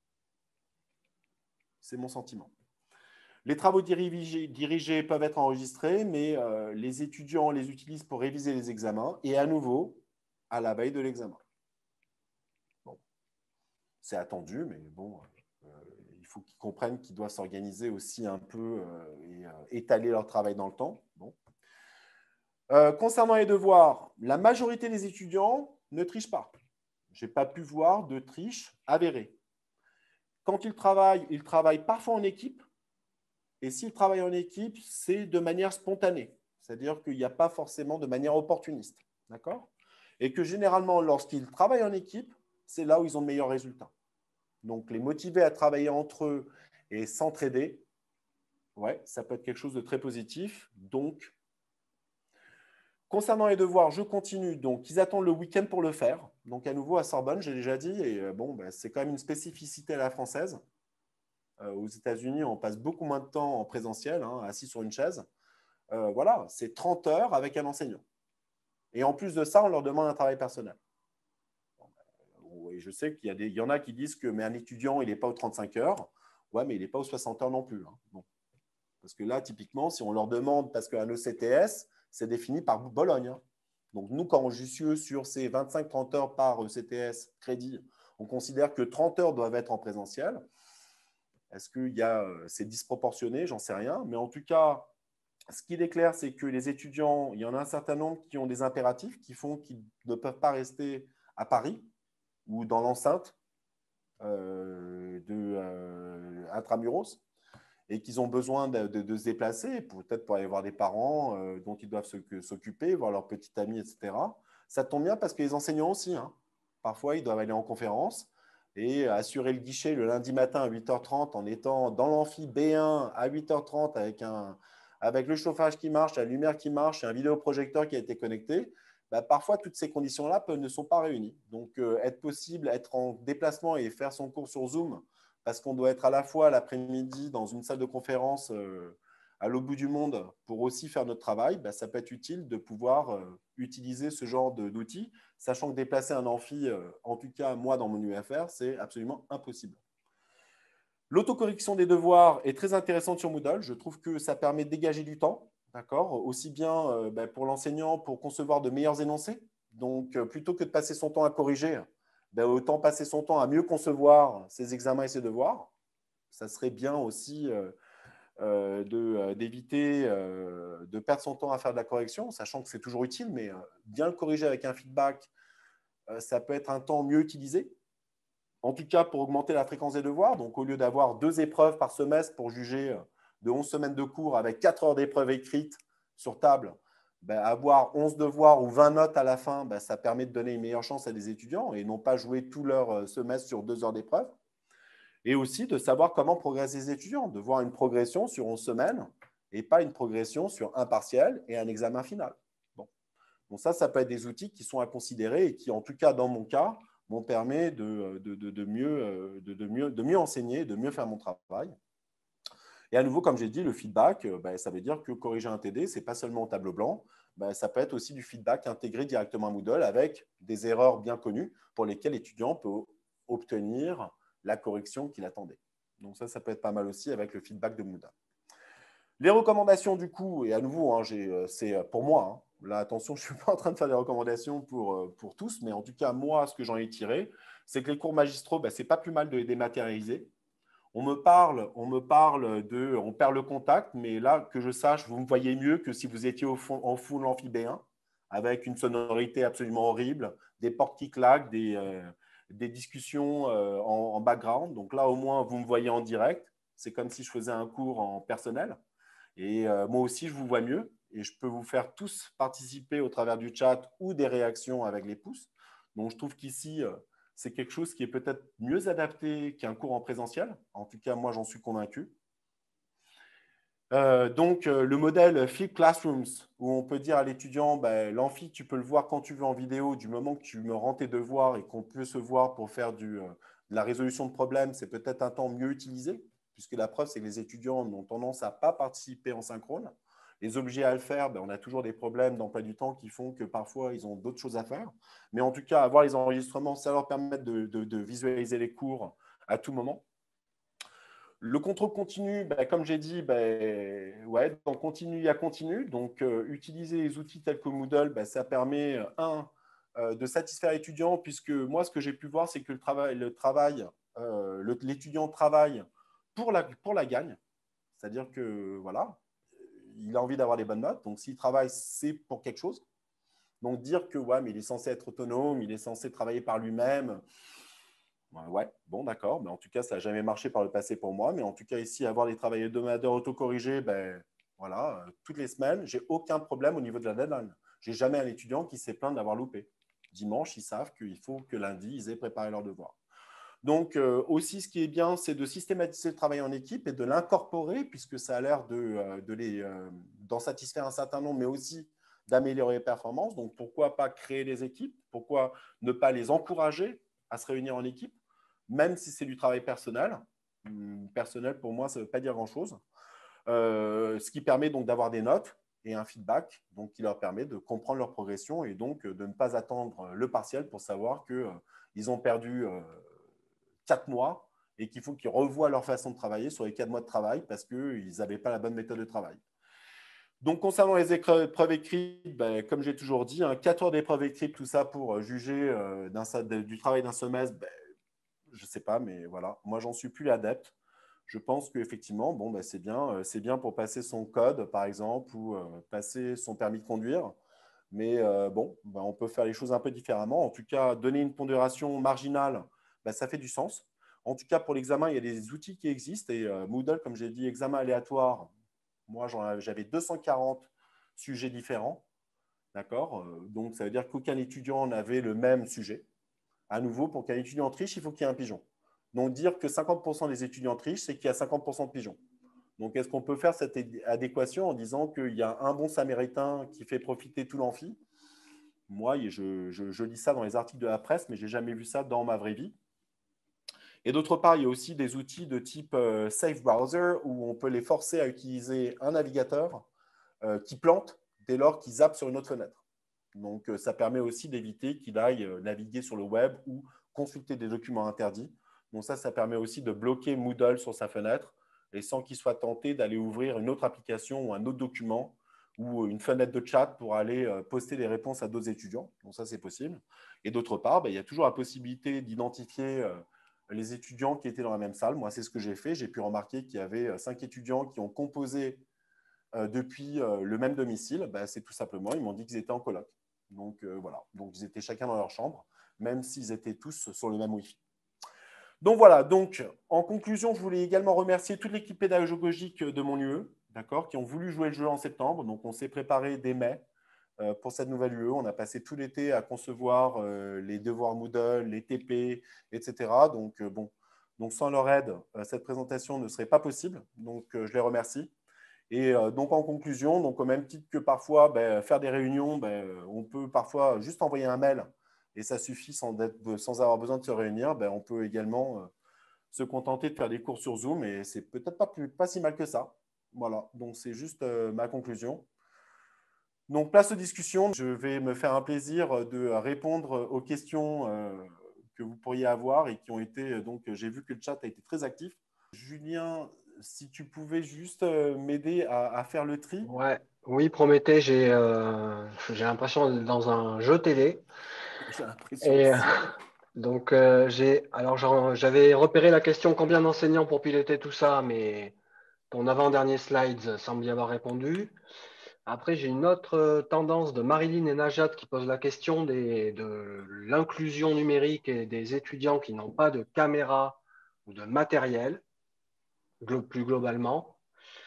C'est mon sentiment. Les travaux dirigés, dirigés peuvent être enregistrés, mais euh, les étudiants les utilisent pour réviser les examens et à nouveau, à la veille de l'examen. Bon, c'est attendu, mais bon, euh, il faut qu'ils comprennent qu'ils doivent s'organiser aussi un peu euh, et euh, étaler leur travail dans le temps. Bon. Euh, concernant les devoirs, la majorité des étudiants ne trichent pas. Je n'ai pas pu voir de triche avérée. Quand ils travaillent, ils travaillent parfois en équipe. Et s'ils travaillent en équipe, c'est de manière spontanée. C'est-à-dire qu'il n'y a pas forcément de manière opportuniste. D'accord ? Et que généralement, lorsqu'ils travaillent en équipe, c'est là où ils ont de meilleurs résultats. Donc, les motiver à travailler entre eux et s'entraider, ouais, ça peut être quelque chose de très positif. Donc, concernant les devoirs, je continue. Donc, ils attendent le week-end pour le faire. Donc, à nouveau, à Sorbonne, j'ai déjà dit, et bon, ben, c'est quand même une spécificité à la française. Euh, aux États-Unis, on passe beaucoup moins de temps en présentiel, hein, assis sur une chaise. Euh, voilà, c'est trente heures avec un enseignant. Et en plus de ça, on leur demande un travail personnel. Bon, ben, et je sais qu'il y, a des, il y en a qui disent que mais un étudiant, il n'est pas aux trente-cinq heures. Ouais, mais il n'est pas aux soixante heures non plus. Hein. Bon. Parce que là, typiquement, si on leur demande, parce qu'un E C T S, c'est défini par Bologne. Hein. Donc, nous, quand on jussieux sur ces vingt-cinq à trente heures par E C T S crédit, on considère que trente heures doivent être en présentiel. Est-ce qu'il y a, c'est disproportionné? J'en sais rien. Mais en tout cas, ce qu'il est clair, c'est que les étudiants, il y en a un certain nombre qui ont des impératifs qui font qu'ils ne peuvent pas rester à Paris ou dans l'enceinte euh, de euh, Intramuros. et qu'ils ont besoin de, de, de se déplacer, peut-être pour aller voir des parents euh, dont ils doivent s'occuper, voir leurs petits amis, et cetera. Ça tombe bien parce que les enseignants aussi, hein, parfois, ils doivent aller en conférence et assurer le guichet le lundi matin à huit heures trente en étant dans l'amphi B un à huit heures trente avec, un, avec le chauffage qui marche, la lumière qui marche et un vidéoprojecteur qui a été connecté. Bah, parfois, toutes ces conditions-là ne sont pas réunies. Donc, euh, être possible, être en déplacement et faire son cours sur Zoom, parce qu'on doit être à la fois l'après-midi dans une salle de conférence euh, à l'autre bout du monde pour aussi faire notre travail, bah, ça peut être utile de pouvoir euh, utiliser ce genre d'outils, sachant que déplacer un amphi, euh, en tout cas moi dans mon U F R, c'est absolument impossible. L'autocorrection des devoirs est très intéressante sur Moodle. Je trouve que ça permet de dégager du temps, d'accord, aussi bien euh, bah, pour l'enseignant pour concevoir de meilleurs énoncés. Donc, euh, plutôt que de passer son temps à corriger, bah, autant passer son temps à mieux concevoir ses examens et ses devoirs. Ça serait bien aussi euh, euh, d'éviter euh, de perdre son temps à faire de la correction, sachant que c'est toujours utile, mais euh, bien le corriger avec un feedback, euh, ça peut être un temps mieux utilisé. En tout cas, pour augmenter la fréquence des devoirs, donc au lieu d'avoir deux épreuves par semestre pour juger de onze semaines de cours avec quatre heures d'épreuves écrites sur table, ben, avoir onze devoirs ou vingt notes à la fin, ben, ça permet de donner une meilleure chance à des étudiants et non pas jouer tout leur semestre sur deux heures d'épreuves. Et aussi de savoir comment progressent les étudiants, de voir une progression sur onze semaines et pas une progression sur un partiel et un examen final. Bon. Donc ça, ça peut être des outils qui sont à considérer et qui, en tout cas, dans mon cas, m'ont permis de, de, de, de, mieux, de, de, mieux, de mieux enseigner, de mieux faire mon travail. Et à nouveau, comme j'ai dit, le feedback, ben, ça veut dire que corriger un T D, ce n'est pas seulement au tableau blanc, ben, ça peut être aussi du feedback intégré directement à Moodle avec des erreurs bien connues pour lesquelles l'étudiant peut obtenir la correction qu'il attendait. Donc ça, ça peut être pas mal aussi avec le feedback de Moodle. Les recommandations du coup, et à nouveau, hein, c'est pour moi, hein, là attention, je ne suis pas en train de faire des recommandations pour, pour tous, mais en tout cas, moi, ce que j'en ai tiré, c'est que les cours magistraux, ben, ce n'est pas plus mal de les dématérialiser. On me parle, on me parle de, on perd le contact, mais là, que je sache, vous me voyez mieux que si vous étiez au fond, en full amphi B un, avec une sonorité absolument horrible, des portes qui claquent, des, euh, des discussions euh, en, en background. Donc là, au moins, vous me voyez en direct. C'est comme si je faisais un cours en personnel. Et euh, moi aussi, je vous vois mieux. Et je peux vous faire tous participer au travers du chat ou des réactions avec les pouces. Donc, je trouve qu'ici, euh, c'est quelque chose qui est peut-être mieux adapté qu'un cours en présentiel. En tout cas, moi, j'en suis convaincu. Euh, donc, euh, le modèle Flip Classrooms, où on peut dire à l'étudiant, ben, l'amphi, tu peux le voir quand tu veux en vidéo, du moment que tu me rends tes devoirs et qu'on peut se voir pour faire du, euh, de la résolution de problèmes, c'est peut-être un temps mieux utilisé, puisque la preuve, c'est que les étudiants ont tendance à ne pas participer en synchrone. Les obligés à le faire, ben, on a toujours des problèmes d'emploi du temps qui font que parfois, ils ont d'autres choses à faire. Mais en tout cas, avoir les enregistrements, ça leur permet de, de, de visualiser les cours à tout moment. Le contrôle continu, bah, comme j'ai dit, bah, ouais, dans continu à continu. Donc, euh, utiliser les outils tels que Moodle, bah, ça permet, un, euh, de satisfaire l'étudiant, puisque moi, ce que j'ai pu voir, c'est que le travail, le travail euh, l'étudiant travaille pour la, pour la gagne. C'est-à-dire que, voilà, il a envie d'avoir des bonnes notes. Donc, s'il travaille, c'est pour quelque chose. Donc, dire que, ouais, mais il est censé être autonome, il est censé travailler par lui-même. Ouais, bon, d'accord. Mais en tout cas, ça n'a jamais marché par le passé pour moi. Mais en tout cas, ici, avoir des travailleurs hebdomadaires autocorrigés, ben, voilà, euh, toutes les semaines, j'ai aucun problème au niveau de la deadline. J'ai jamais un étudiant qui s'est plaint d'avoir loupé. Dimanche, ils savent qu'il faut que lundi, ils aient préparé leurs devoirs. Donc, euh, aussi, ce qui est bien, c'est de systématiser le travail en équipe et de l'incorporer, puisque ça a l'air de, euh, de les, euh, d'en satisfaire un certain nombre, mais aussi d'améliorer les performances. Donc, pourquoi pas créer des équipes? Pourquoi ne pas les encourager à se réunir en équipe, même si c'est du travail personnel? Personnel, pour moi, ça ne veut pas dire grand-chose. Euh, ce qui permet donc d'avoir des notes et un feedback, donc qui leur permet de comprendre leur progression et donc de ne pas attendre le partiel pour savoir qu'ils ont perdu euh, quatre mois et qu'il faut qu'ils revoient leur façon de travailler sur les quatre mois de travail parce qu'ils n'avaient pas la bonne méthode de travail. Donc, concernant les épreuves écrites, ben, comme j'ai toujours dit, hein, quatre heures d'épreuves écrites, tout ça pour juger euh, du travail d'un semestre, ben, je ne sais pas, mais voilà, moi, j'en suis plus l'adepte. Je pense qu'effectivement, bon, ben, c'est bien, c'est bien pour passer son code, par exemple, ou euh, passer son permis de conduire. Mais euh, bon, ben, on peut faire les choses un peu différemment. En tout cas, donner une pondération marginale, ben, ça fait du sens. En tout cas, pour l'examen, il y a des outils qui existent. Et euh, Moodle, comme j'ai dit, examen aléatoire, moi, j'avais deux cent quarante sujets différents. D'accord? Donc, ça veut dire qu'aucun étudiant n'avait le même sujet. À nouveau, pour qu'un étudiant triche, il faut qu'il y ait un pigeon. Donc, dire que cinquante pour cent des étudiants trichent, c'est qu'il y a cinquante pour cent de pigeons. Donc, est-ce qu'on peut faire cette adéquation en disant qu'il y a un bon samaritain qui fait profiter tout l'amphi? Moi, je, je, je lis ça dans les articles de la presse, mais je n'ai jamais vu ça dans ma vraie vie. Et d'autre part, il y a aussi des outils de type euh, Safe Browser où on peut les forcer à utiliser un navigateur euh, qui plante dès lors qu'ils zappent sur une autre fenêtre. Donc, euh, ça permet aussi d'éviter qu'il aille euh, naviguer sur le web ou consulter des documents interdits. Donc, ça, ça permet aussi de bloquer Moodle sur sa fenêtre et sans qu'il soit tenté d'aller ouvrir une autre application ou un autre document ou une fenêtre de chat pour aller euh, poster des réponses à d'autres étudiants. Donc, ça, c'est possible. Et d'autre part, ben, il y a toujours la possibilité d'identifier euh, les étudiants qui étaient dans la même salle. Moi, c'est ce que j'ai fait. J'ai pu remarquer qu'il y avait cinq étudiants qui ont composé euh, depuis euh, le même domicile. Ben, c'est tout simplement, ils m'ont dit qu'ils étaient en coloc. Donc, euh, voilà. Donc, ils étaient chacun dans leur chambre, même s'ils étaient tous sur le même Wi-Fi. Donc, voilà. Donc, en conclusion, je voulais également remercier toute l'équipe pédagogique de mon U E, d'accord, qui ont voulu jouer le jeu en septembre. Donc, on s'est préparé dès mai euh, pour cette nouvelle U E. On a passé tout l'été à concevoir euh, les devoirs Moodle, les T P, et cetera. Donc, euh, bon. Donc, sans leur aide, euh, cette présentation ne serait pas possible. Donc, euh, je les remercie. Et euh, donc, en conclusion, donc, au même titre que parfois, ben, faire des réunions, ben, on peut parfois juste envoyer un mail et ça suffit sans, sans avoir besoin de se réunir. Ben, on peut également euh, se contenter de faire des cours sur Zoom et c'est peut-être pas, plus, pas si mal que ça. Voilà, donc c'est juste euh, ma conclusion. Donc, place aux discussions. Je vais me faire un plaisir de répondre aux questions euh, que vous pourriez avoir et qui ont été… Donc, j'ai vu que le chat a été très actif. Julien, si tu pouvais juste m'aider à, à faire le tri.
Ouais. Oui, Prométhée, j'ai euh, j'ai l'impression d'être dans un jeu télé.
J'ai l'impression
Et
aussi.
donc, euh, j'ai alors j'avais repéré la question combien d'enseignants pour piloter tout ça, mais ton avant-dernier slide semble y avoir répondu. Après, j'ai une autre tendance de Marilyn et Najat qui pose la question des, de l'inclusion numérique et des étudiants qui n'ont pas de caméra ou de matériel, plus globalement.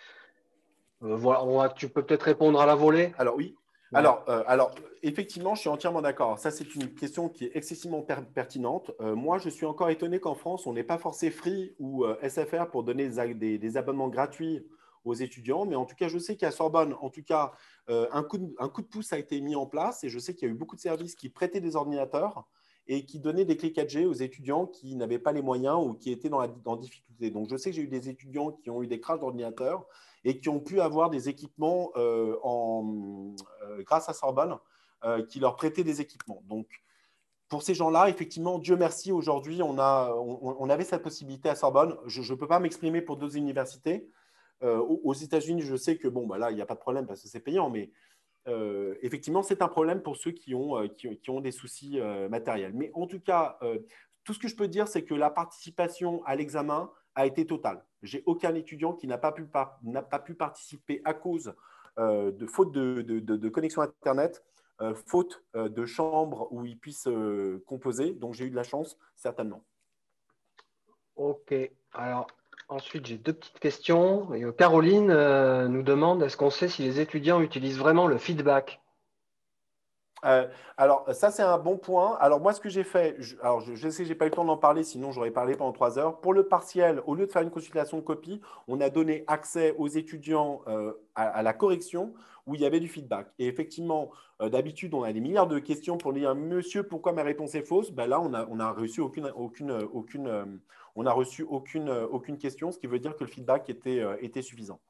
Euh, voilà, on va, tu peux peut-être répondre à la volée.
Alors oui.
Ouais.
Alors, euh, alors, effectivement, je suis entièrement d'accord. Ça, c'est une question qui est excessivement per pertinente. Euh, moi, je suis encore étonné qu'en France, on n'ait pas forcé Free ou euh, S F R pour donner des, des, des abonnements gratuits aux étudiants. Mais en tout cas, je sais qu'à Sorbonne, en tout cas, euh, un, coup de, un coup de pouce a été mis en place et je sais qu'il y a eu beaucoup de services qui prêtaient des ordinateurs et qui donnaient des clés quatre G aux étudiants qui n'avaient pas les moyens ou qui étaient dans la dans difficulté. Donc, je sais que j'ai eu des étudiants qui ont eu des crashs d'ordinateurs et qui ont pu avoir des équipements euh, en, euh, grâce à Sorbonne euh, qui leur prêtaient des équipements. Donc, pour ces gens-là, effectivement, Dieu merci, aujourd'hui, on, a, on, on avait cette possibilité à Sorbonne. Je ne peux pas m'exprimer pour d'autres universités. Euh, aux États-Unis, je sais que bon, bah là, il n'y a pas de problème parce que c'est payant, mais euh, effectivement, c'est un problème pour ceux qui ont, euh, qui, qui ont des soucis euh, matériels. Mais en tout cas, euh, tout ce que je peux dire, c'est que la participation à l'examen a été totale. J'ai aucun étudiant qui n'a pas pu, n'a pas pu participer à cause euh, de faute de, de, de, de connexion Internet, euh, faute euh, de chambre où ils puissent euh, composer. Donc, j'ai eu de la chance, certainement.
Ok. Alors, ensuite, j'ai deux petites questions. Et, euh, Caroline euh, nous demande, est-ce qu'on sait si les étudiants utilisent vraiment le feedback ?
Euh, alors, ça, c'est un bon point. Alors, moi, ce que j'ai fait, je, alors, je, je sais que je n'ai pas eu le temps d'en parler, sinon j'aurais parlé pendant trois heures. Pour le partiel, au lieu de faire une consultation de copie, on a donné accès aux étudiants euh, à, à la correction où il y avait du feedback. Et effectivement, euh, d'habitude, on a des milliards de questions pour dire « Monsieur, pourquoi ma réponse est fausse ?» Ben là, on a, on a reçu aucune, aucune, aucune, euh, on a reçu aucune, aucune question, ce qui veut dire que le feedback était, euh, était suffisant.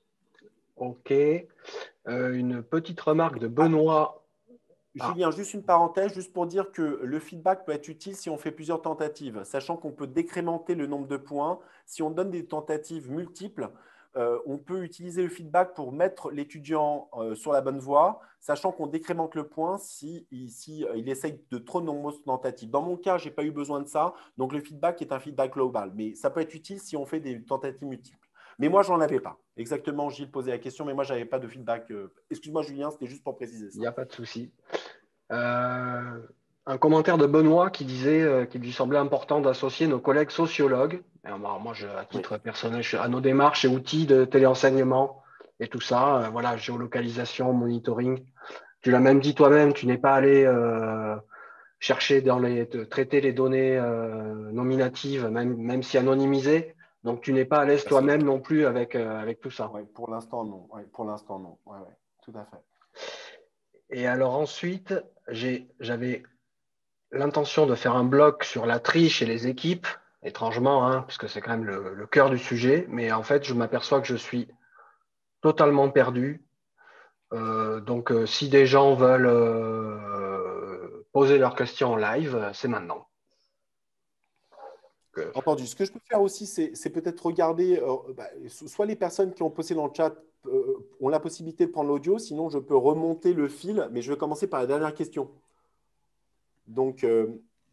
Ok. Euh, une petite remarque de Benoît.
Julien, juste une parenthèse, juste pour dire que le feedback peut être utile si on fait plusieurs tentatives, sachant qu'on peut décrémenter le nombre de points. Si on donne des tentatives multiples, euh, on peut utiliser le feedback pour mettre l'étudiant euh, sur la bonne voie, sachant qu'on décrémente le point si, si euh, il essaye de trop nombreuses tentatives. Dans mon cas, je n'ai pas eu besoin de ça, donc le feedback est un feedback global. Mais ça peut être utile si on fait des tentatives multiples. Mais moi, je n'en avais pas. Exactement, Gilles posait la question, mais moi, je n'avais pas de feedback. Excuse-moi, Julien, c'était juste pour préciser ça.
Il n'y a pas de souci. Euh, un commentaire de Benoît qui disait euh, qu'il lui semblait important d'associer nos collègues sociologues. Et alors, moi, je, à titre
Oui.
personnel, je, à nos démarches et outils de téléenseignement et tout ça, euh, voilà, géolocalisation, monitoring. Tu l'as même dit toi-même, tu n'es pas allé euh, chercher dans les, de traiter les données euh, nominatives, même, même si anonymisées. Donc, tu n'es pas à l'aise
Parce que,
toi-même non plus avec, euh, avec tout ça.
ouais, pour l'instant, non. Ouais, pour l'instant, non. Ouais, ouais, tout à fait.
Et alors ensuite, j'ai, j'avais l'intention de faire un bloc sur la triche et les équipes, étrangement, hein, puisque c'est quand même le, le cœur du sujet, mais en fait, je m'aperçois que je suis totalement perdu. Euh, donc, euh, si des gens veulent euh, poser leurs questions en live, c'est maintenant. Que-
Entendu. Ce que je peux faire aussi, c'est c'est peut-être regarder, euh, bah, so- soit les personnes qui ont posté dans le chat euh, ont la possibilité de prendre l'audio, sinon je peux remonter le fil, mais je vais commencer par la dernière question. Donc, euh,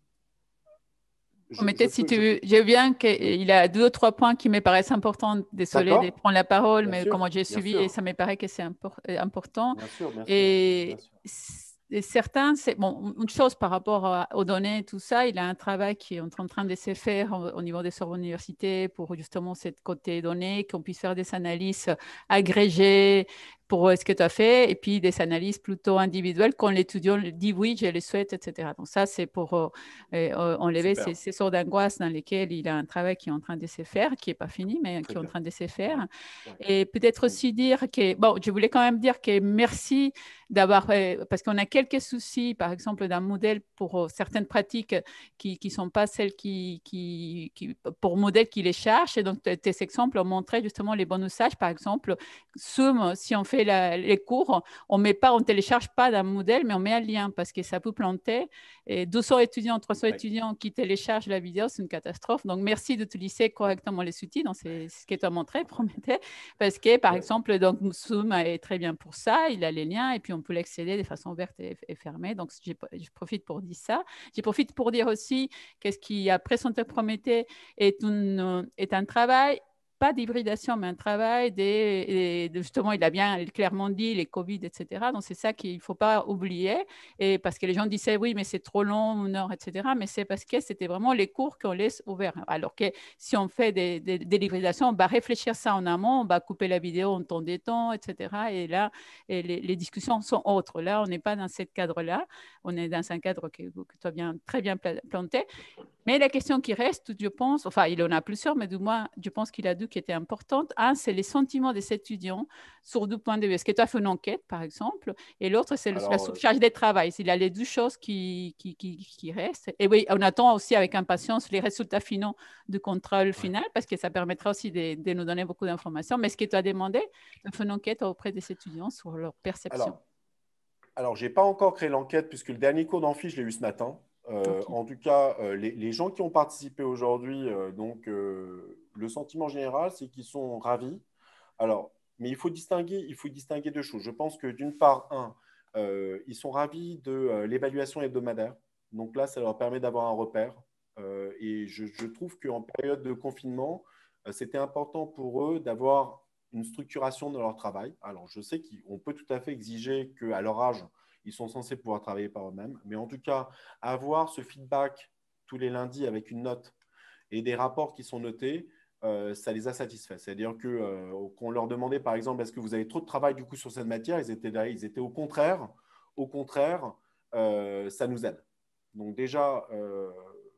On
je, je
mettait, si
peux,
tu
je
veux,
peux-
j'ai bien qu'il a deux ou trois points qui me paraissent importants. Désolée de
D'accord?
prendre la parole,
Bien
mais
sûr,
comment j'ai
bien
suivi, et
sûr,
ça me paraît que c'est impor- euh, important.
bien sûr, bien sûr, bien
Et,
sûr.
et certains, c'est bon, une chose par rapport à- aux données, tout ça, il a un travail qui est en train en train de se faire au, au niveau des universités pour justement cette côté données, qu'on puisse faire des analyses agrégées pour euh, ce que tu as fait, et puis des analyses plutôt individuelles quand l'étudiant dit oui, je le souhaite, et cetera. Donc ça, c'est pour euh, euh, enlever ces,
Super.
ces sortes d'angoisses dans lesquelles il a un travail qui est en train de se faire, qui n'est pas fini, mais
Très
qui est en
bien.
train de se
Ouais,
faire.
ouais.
Et peut-être
Mm.
aussi dire que, bon, je voulais quand même dire que merci d'avoir, euh, parce qu'on a quelques soucis, par exemple, d'un modèle pour euh, certaines pratiques qui ne sont pas celles qui, qui, qui, pour modèles qui les cherchent. Et donc, tes exemples ont montré justement les bons usages. Par exemple, Zoom, si on fait la, les cours, on met pas, on télécharge pas d'un modèle, mais on met un lien parce que ça peut planter. Et deux cents étudiants, trois cents
Ouais.
étudiants qui téléchargent la vidéo, c'est une catastrophe. Donc, merci d'utiliser correctement les outils. Donc, c'est ce que tu as montré, promettais. Parce que, par
Ouais.
exemple, donc, Zoom est très bien pour ça. Il a les liens et puis on peut l'accéder de façon ouverte et, et fermée. Donc, je profite pour dire ça. Je profite pour dire aussi que ce qui, après son Prométhée, est, une, est un travail pas d'hybridation, mais un travail des, de, justement, il a bien clairement dit les Covid, et cetera. Donc, c'est ça qu'il ne faut pas oublier. Et parce que les gens disaient, oui, mais c'est trop long, une heure, et cetera. Mais c'est parce que c'était vraiment les cours qu'on laisse ouverts. Alors que si on fait des, des, des l'hybridation, on va réfléchir ça en amont, on va couper la vidéo en temps des temps, et cetera. Et là, et les, les discussions sont autres. Là, on n'est pas dans ce cadre-là. On est dans un cadre que, que tu as bien, très bien planté. Mais la question qui reste, je pense, enfin, il en a plusieurs, mais du moins, je pense qu'il a deux qui étaient importantes. Un, c'est les sentiments des étudiants sur deux points de vue. Est-ce que tu as fait une enquête, par exemple? Et l'autre, c'est la
Alors, euh,
surcharge des travail. Il y a les deux choses qui, qui, qui, qui restent. Et oui, on attend aussi avec impatience les résultats finaux du contrôle
ouais.
final parce que ça permettra aussi de, de nous donner beaucoup d'informations. Mais est-ce que tu as demandé de faire une enquête auprès des étudiants sur leur perception?
Alors, alors je n'ai pas encore créé l'enquête puisque le dernier cours d'amphi, je l'ai eu ce matin. Euh,
Okay.
en tout cas, euh, les, les, gens qui ont participé aujourd'hui, euh, donc euh, le sentiment général, c'est qu'ils sont ravis. Alors, mais il faut distinguer, il faut distinguer deux choses. Je pense que d'une part, un, euh, ils sont ravis de euh, l'évaluation hebdomadaire. Donc là, ça leur permet d'avoir un repère. Euh, et je, je trouve qu'en période de confinement, euh, c'était important pour eux d'avoir une structuration de leur travail. Alors, je sais qu'on peut tout à fait exiger qu'à leur âge, ils sont censés pouvoir travailler par eux-mêmes. Mais en tout cas, avoir ce feedback tous les lundis avec une note et des rapports qui sont notés, euh, ça les a satisfaits. C'est-à-dire que, euh, qu'on leur demandait, par exemple, est-ce que vous avez trop de travail du coup sur cette matière? Ils étaient là, ils étaient au contraire, au contraire, euh, ça nous aide. Donc déjà, euh,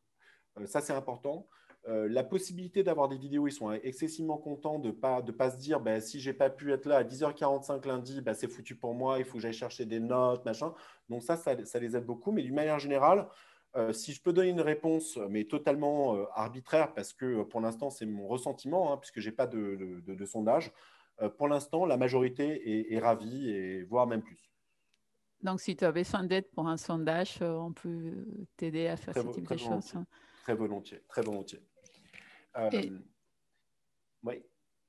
ça c'est important. Euh, la possibilité d'avoir des vidéos, ils sont excessivement contents de ne pas, de pas se dire bah, si je n'ai pas pu être là à dix heures quarante-cinq lundi, bah, c'est foutu pour moi, il faut que j'aille chercher des notes, machin. Donc ça, ça, ça les aide beaucoup. Mais d'une manière générale, euh, si je peux donner une réponse, mais totalement euh, arbitraire, parce que euh, pour l'instant, c'est mon ressentiment, hein, puisque je n'ai pas de, de, de, de sondage, euh, pour l'instant, la majorité est, est ravie, et voire même plus.
Donc, si tu as besoin d'aide pour un sondage, euh, on peut t'aider à faire
Très,
ce type
très
de choses.
volontiers. Très volontiers. Très volontiers. Euh,
Et,
oui.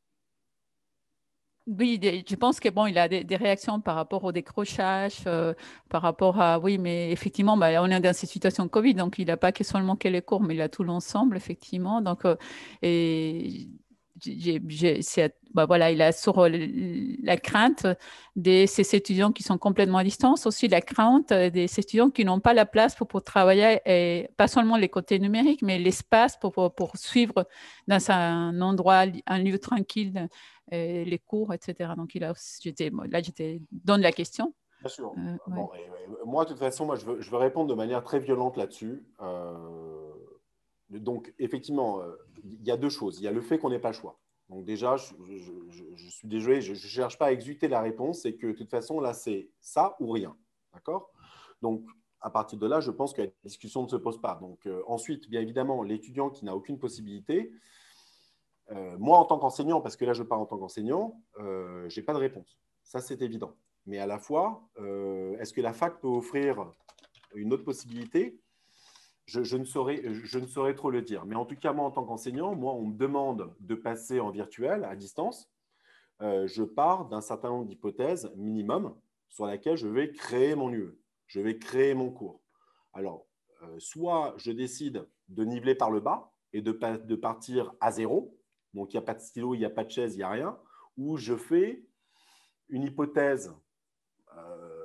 oui, je pense que bon, il a des, des réactions par rapport au décrochage, euh, par rapport à oui, mais effectivement, bah, on est dans ces situations de Covid, donc il n'a pas que seulement que les cours, mais il a tout l'ensemble, effectivement. Donc, euh, et j'ai, j'ai, c'est, bah voilà, il a sur la crainte de ces étudiants qui sont complètement à distance, aussi la crainte des étudiants qui n'ont pas la place pour, pour travailler, et pas seulement les côtés numériques, mais l'espace pour, pour, pour suivre dans un endroit, un lieu tranquille, euh, les cours, et cetera. Donc, il a, j'étais, là, j'étais dans la question.
Bien sûr.
Euh, ouais.
Bon, et, et, moi, de toute façon, moi, je veux, je veux répondre de manière très violente là-dessus. Euh, donc, effectivement, il euh, y a deux choses. Il y a le fait qu'on n'ait pas le choix. Donc, déjà, je, je, je, je suis désolé, je ne cherche pas à exulter la réponse. C'est que, de toute façon, là, c'est ça ou rien. D'accord? Donc, à partir de là, je pense que la discussion ne se pose pas. Donc, euh, ensuite, bien évidemment, l'étudiant qui n'a aucune possibilité, euh, moi, en tant qu'enseignant, parce que là, je parle en tant qu'enseignant, euh, je n'ai pas de réponse. Ça, c'est évident. Mais à la fois, euh, est-ce que la fac peut offrir une autre possibilité? je, je, ne saurais, je ne saurais trop le dire. Mais en tout cas, moi, en tant qu'enseignant, moi, on me demande de passer en virtuel, à distance. Euh, je pars d'un certain nombre d'hypothèses minimum sur laquelle je vais créer mon U E. Je vais créer mon cours. Alors, euh, soit je décide de niveler par le bas et de, de partir à zéro. Donc, il n'y a pas de stylo, il n'y a pas de chaise, il n'y a rien. Ou je fais une hypothèse Euh,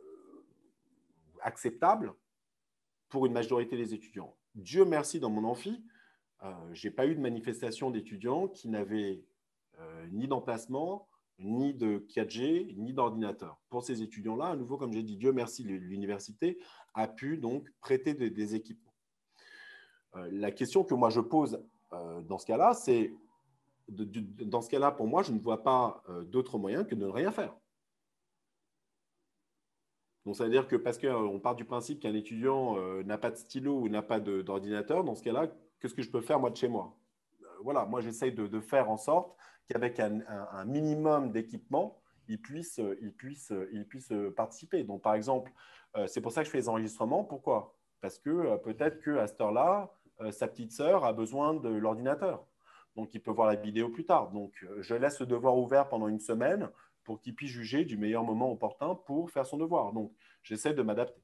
acceptable pour une majorité des étudiants. Dieu merci, dans mon amphi, euh, je n'ai pas eu de manifestation d'étudiants qui n'avaient euh, ni d'emplacement, ni de quatre G, ni d'ordinateur. Pour ces étudiants-là, à nouveau, comme j'ai dit, Dieu merci, l'université a pu donc prêter des, des équipements. Euh, la question que moi je pose euh, dans ce cas-là, c'est, de, de, dans ce cas-là, pour moi, je ne vois pas euh, d'autre moyen que de ne rien faire. Donc, ça veut dire que parce qu'on part du principe qu'un étudiant euh, n'a pas de stylo ou n'a pas d'ordinateur, dans ce cas-là, qu'est-ce que je peux faire moi de chez moi? euh, Voilà, moi j'essaye de, de faire en sorte qu'avec un, un, un minimum d'équipement, il puisse, il, puisse, il puisse participer. Donc, par exemple, euh, c'est pour ça que je fais les enregistrements. Pourquoi? Parce que euh, peut-être qu'à cette heure-là, euh, sa petite sœur a besoin de l'ordinateur. Donc, il peut voir la vidéo plus tard. Donc, euh, je laisse le devoir ouvert pendant une semaine pour qu'il puisse juger du meilleur moment opportun pour faire son devoir. Donc, j'essaie de m'adapter.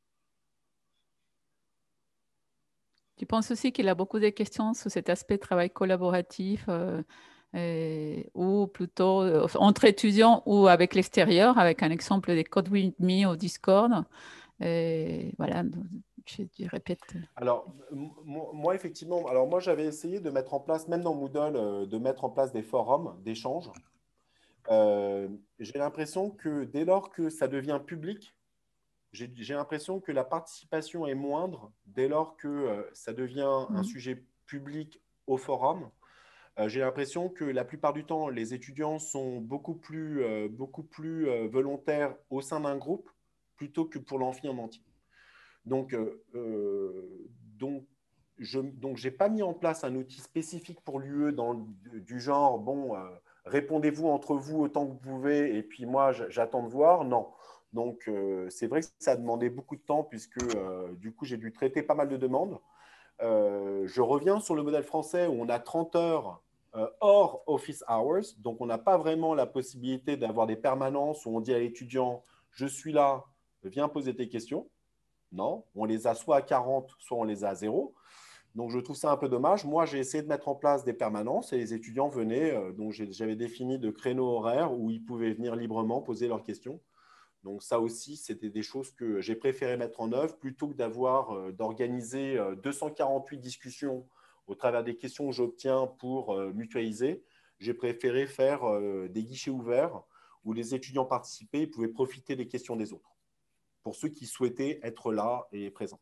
Tu penses aussi qu'il a beaucoup de questions sur cet aspect travail collaboratif euh, et, ou plutôt euh, entre étudiants ou avec l'extérieur, avec un exemple des Code With Me au Discord. Et voilà, je, je répète.
Alors, moi, effectivement, alors moi, j'avais essayé de mettre en place, même dans Moodle, euh, de mettre en place des forums d'échange. Euh, j'ai l'impression que dès lors que ça devient public, j'ai l'impression que la participation est moindre dès lors que euh, ça devient un sujet public au forum. Euh, j'ai l'impression que la plupart du temps, les étudiants sont beaucoup plus, euh, beaucoup plus euh, volontaires au sein d'un groupe plutôt que pour l'amphi en entier. Donc, euh, euh, donc je n'ai pas mis en place un outil spécifique pour l'U E dans le, du genre, bon, euh, répondez-vous entre vous autant que vous pouvez et puis moi, j'attends de voir. Non. Donc, euh, c'est vrai que ça a demandé beaucoup de temps puisque, euh, du coup, j'ai dû traiter pas mal de demandes. Euh, je reviens sur le modèle français où on a trente heures euh, hors office hours. Donc, on n'a pas vraiment la possibilité d'avoir des permanences où on dit à l'étudiant, je suis là, viens poser tes questions. Non, on les a soit à quarante, soit on les a à zéro. Donc, je trouve ça un peu dommage. Moi, j'ai essayé de mettre en place des permanences et les étudiants venaient. Euh, donc, j'avais défini de créneaux horaires où ils pouvaient venir librement poser leurs questions. Donc, ça aussi, c'était des choses que j'ai préféré mettre en œuvre plutôt que d'avoir, euh, d'organiser euh, deux cent quarante-huit discussions au travers des questions que j'obtiens pour euh, mutualiser. J'ai préféré faire euh, des guichets ouverts où les étudiants participaient et pouvaient profiter des questions des autres, pour ceux qui souhaitaient être là et présents.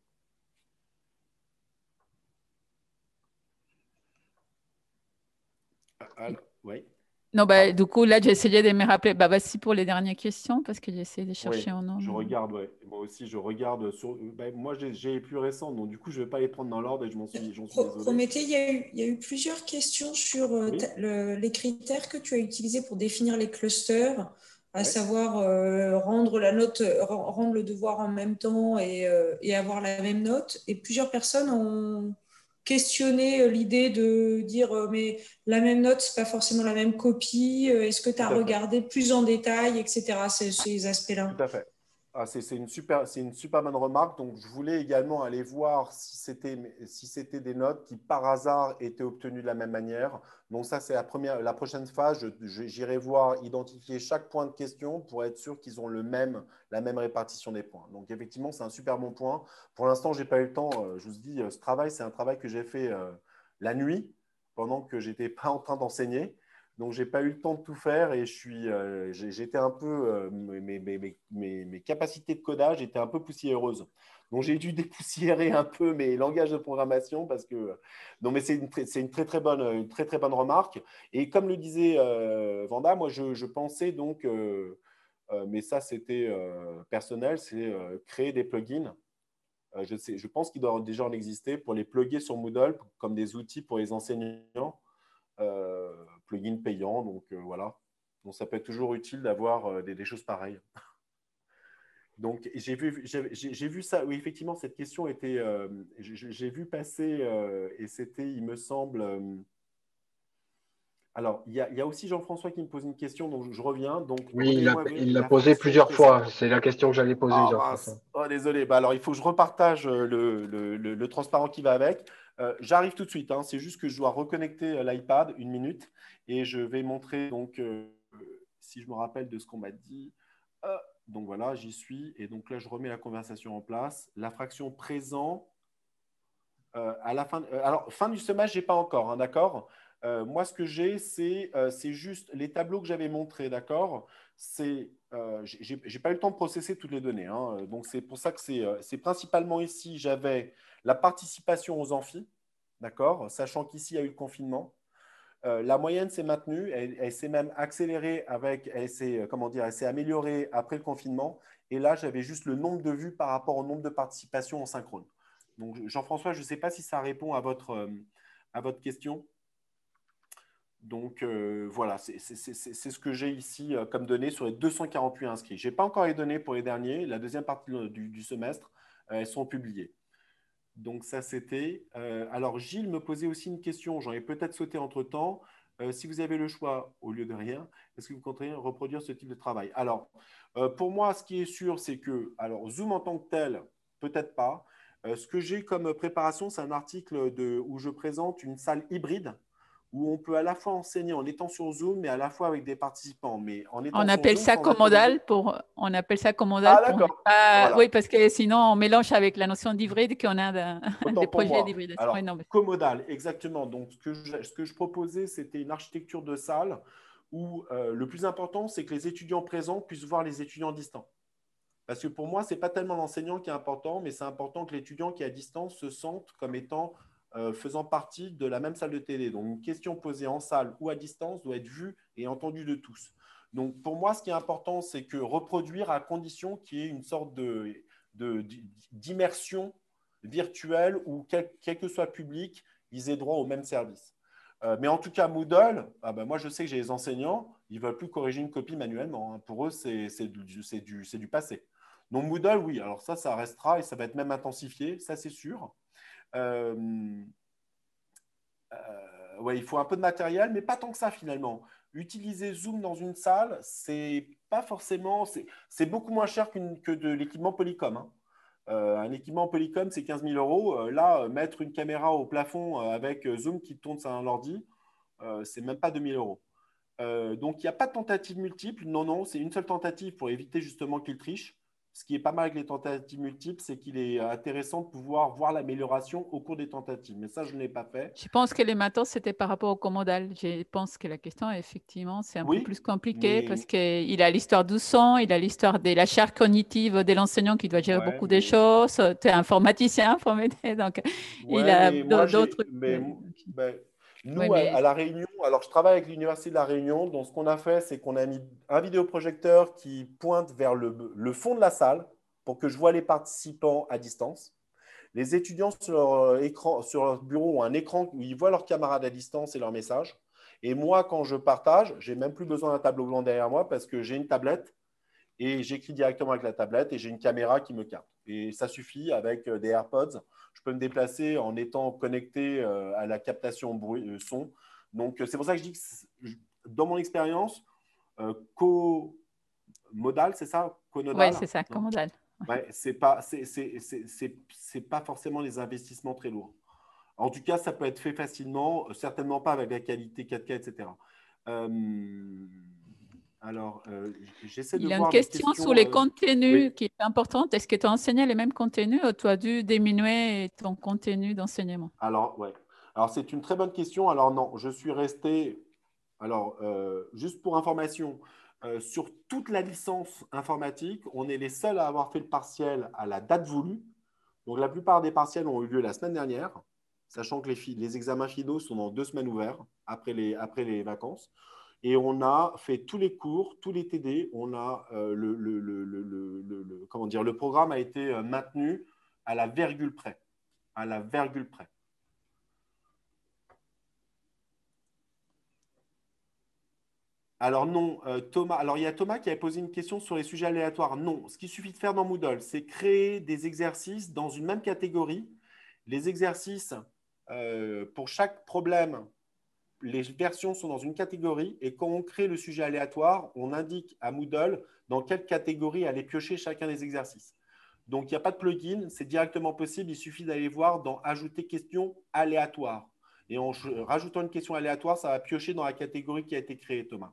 Alors, oui.
Non, bah, du coup, là, j'ai essayé de me rappeler. Bah, voici pour les dernières questions parce que j'ai essayé de chercher
Oui,
un nom.
je regarde, ouais. Moi aussi, je regarde. Sur... Ben, moi, j'ai les plus récents, donc du coup, je ne vais pas les prendre dans l'ordre et je m'en suis, j'en suis désolé.
Prométhée, il y, a eu, il y a eu plusieurs questions sur oui. le, les critères que tu as utilisés pour définir les clusters, à ouais. savoir euh, rendre la note, rendre le devoir en même temps et, euh, et avoir la même note. Et plusieurs personnes ont questionné l'idée de dire euh, mais la même note, c'est pas forcément la même copie. Est-ce que tu as regardé plus en détail, et cetera. Ces, ces aspects-là.
Tout à fait. Ah, c'est c'est une super, c'est une super bonne remarque. Donc, je voulais également aller voir si c'était si c'était des notes qui, par hasard, étaient obtenues de la même manière. Donc, ça, c'est la première, la prochaine phase. Je- je- J'irai voir, identifier chaque point de question pour être sûr qu'ils ont le même, la même répartition des points. Donc, effectivement, c'est un super bon point. Pour l'instant, j'ai pas eu le temps. euh, Je vous dis, euh, ce travail, c'est un travail que j'ai fait euh, la nuit pendant que j'étais pas en train d'enseigner. Donc, je n'ai pas eu le temps de tout faire et je suis, euh, j'ai- j'étais un peu, euh, mes, mes, mes, mes- mes capacités de codage étaient un peu poussiéreuses. Donc, j'ai dû dépoussiérer un peu mes langages de programmation parce que. Non, mais c'est une, très- c'est une très, très bonne, une très, très bonne remarque. Et comme le disait euh, Vanda, moi, je, je pensais donc, euh, euh, mais ça, c'était euh, personnel, c'est euh, créer des plugins. Euh, je sais, je pense qu'il doit déjà en exister pour les plugger sur Moodle comme des outils pour les enseignants. Euh, plugin payant. Donc euh, voilà. Donc ça peut être toujours utile d'avoir euh, des, des choses pareilles. Donc j'ai vu, j'ai, j'ai vu ça. Oui, effectivement, cette question était. Euh, j'ai j'ai vu passer euh, et c'était, il me semble. Euh, alors, il y, a, il y a aussi Jean-François qui me pose une question, donc je, je reviens. Donc,
Oui, il l'a
redonnez-moi
il l'a
la
posé
fraction
plusieurs
présente.
fois. C'est la question que j'allais poser,
Ah
Jean-François.
mince, oh, désolé. Bah, alors, il faut que je repartage euh, le, le, le, le transparent qui va avec. Euh, J'arrive tout de suite. Hein. C'est juste que je dois reconnecter euh, l'iPad une minute et je vais montrer, donc, euh, si je me rappelle de ce qu'on m'a dit. Euh, donc voilà, j'y suis. Et donc là, je remets la conversation en place. La fraction présent, euh, à la fin. Euh, alors, fin du semestre, je n'ai pas encore, hein, d'accord. Euh, moi, ce que j'ai, c'est euh, c'est juste les tableaux que j'avais montrés, d'accord. C'est, euh, j'ai j'ai pas eu le temps de processer toutes les données, hein, donc c'est pour ça que c'est euh, c'est principalement ici, j'avais la participation aux amphis, d'accord, sachant qu'ici, il y a eu le confinement. Euh, la moyenne s'est maintenue, elle, elle s'est même accélérée avec, elle s'est, euh, comment dire, elle s'est améliorée après le confinement. Et là, j'avais juste le nombre de vues par rapport au nombre de participations en synchrone. Donc, Jean-François, je ne sais pas si ça répond à votre, euh, à votre question. Donc, euh, voilà, c'est ce que j'ai ici euh, comme données sur les deux cent quarante-huit inscrits. Je n'ai pas encore les données pour les derniers. La deuxième partie du, du semestre, euh, elles sont publiées. Donc, ça, c'était. Euh, alors, Gilles me posait aussi une question. J'en ai peut-être sauté entre-temps. Euh, si vous avez le choix, au lieu de rien, est-ce que vous comptez reproduire ce type de travail? Alors, euh, pour moi, ce qui est sûr, c'est que, alors, Zoom en tant que tel, peut-être pas. Euh, ce que j'ai comme préparation, c'est un article de, où je présente une salle hybride où on peut à la fois enseigner en étant sur Zoom, mais à la fois avec des participants. Mais en étant
On
sur
appelle
Zoom,
ça
sans être obligé.
commodal pour, on appelle ça
Ah,
commodal pour ne
d'accord.
pas,
Voilà.
oui, parce que sinon on mélange avec la notion d'hybride qu'on a de-
Autant
des
pour
projets
moi.
d'hybridation. Oui,
Alors,
non, mais-
commodal, exactement. Donc, ce que je, ce que je proposais, c'était une architecture de salle où euh, le plus important, c'est que les étudiants présents puissent voir les étudiants distants. Parce que pour moi, ce n'est pas tellement l'enseignant qui est important, mais c'est important que l'étudiant qui est à distance se sente comme étant euh, faisant partie de la même salle de télé. Donc, une question posée en salle ou à distance doit être vue et entendue de tous. Donc, pour moi, ce qui est important, c'est que reproduire à condition qu'il y ait une sorte de, de, d'immersion virtuelle où, quel, quel que soit le public, ils aient droit au même service. Euh, mais en tout cas, Moodle, ah ben moi, je sais que j'ai les enseignants, ils ne veulent plus corriger une copie manuellement. Hein. Pour eux, c'est du, du, du passé. Donc Moodle, oui, alors ça, ça restera et ça va être même intensifié, ça c'est sûr. Euh, euh, ouais, il faut un peu de matériel, mais pas tant que ça finalement. Utiliser Zoom dans une salle, c'est pas forcément, c'est beaucoup moins cher qu'une que de l'équipement Polycom. Hein. Euh, un équipement Polycom, c'est quinze mille euros. Euh, là, mettre une caméra au plafond euh, avec Zoom qui tourne sur un ordi, euh, c'est même pas deux mille euros. Euh, donc, il n'y a pas de tentative multiple. Non, non, c'est une seule tentative pour éviter justement qu'il triche. Ce qui est pas mal avec les tentatives multiples, c'est qu'il est intéressant de pouvoir voir l'amélioration au cours des tentatives. Mais ça, je ne l'ai pas fait.
Je pense que les matos, c'était par rapport au commodal. Je pense que la question, effectivement, c'est un peu
Oui,
plus compliqué
mais
parce qu'il a l'histoire du son, il a l'histoire de la charge cognitive de l'enseignant qui doit gérer
ouais,
beaucoup de
mais
choses. Tu es informaticien, faut m'aider. Donc, il
ouais,
a
mais moi j'ai,
d'autres.
mais ben,
Oui,
nous à,
mais
à la Réunion, alors je travaille avec l'université de la Réunion. Donc ce qu'on a fait, c'est qu'on a mis un vidéoprojecteur qui pointe vers le, le fond de la salle pour que je vois les participants à distance. Les étudiants sur leur, écran, sur leur bureau ont un écran où ils voient leurs camarades à distance et leurs messages. Et moi, quand je partage, j'ai même plus besoin d'un tableau blanc derrière moi parce que j'ai une tablette et j'écris directement avec la tablette et j'ai une caméra qui me capte. Et ça suffit avec des AirPods. Je peux me déplacer en étant connecté à la captation bruit, son. Donc, c'est pour ça que je dis que dans mon expérience, euh, co modal, c'est ça?
Oui,
Conodal?
c'est ça,
Non.
comodal.
Ouais, c'est pas, c'est, c'est, c'est, c'est, c'est pas forcément des investissements très lourds. En tout cas, ça peut être fait facilement, certainement pas avec la qualité quatre K, et cetera. Euh, alors, euh, j'essaie de
Il y a une
voir des
question
questions.
sur les
euh,
contenus
Oui.
qui est importante. Est-ce que tu as enseigné les mêmes contenus ou tu as dû diminuer ton contenu d'enseignement?
Alors, ouais. Alors, c'est une très bonne question. Alors, non, je suis resté. Alors, euh, juste pour information, euh, sur toute la licence informatique, on est les seuls à avoir fait le partiel à la date voulue. Donc, la plupart des partiels ont eu lieu la semaine dernière, sachant que les, fi- les examens finaux sont dans deux semaines ouverts après les, après les vacances. Et on a fait tous les cours, tous les T D. On a euh, le, le, le, le, le- le- comment dire, le programme a été euh, maintenu à la virgule près. À la virgule près. Alors non, euh, Thomas. Alors il y a Thomas qui avait posé une question sur les sujets aléatoires. Non, ce qu'il suffit de faire dans Moodle, c'est créer des exercices dans une même catégorie. Les exercices, euh, pour chaque problème, les versions sont dans une catégorie et quand on crée le sujet aléatoire, on indique à Moodle dans quelle catégorie aller piocher chacun des exercices. Donc il n'y a pas de plugin, c'est directement possible. Il suffit d'aller voir dans Ajouter question aléatoire. Et en rajoutant une question aléatoire, ça va piocher dans la catégorie qui a été créée, Thomas.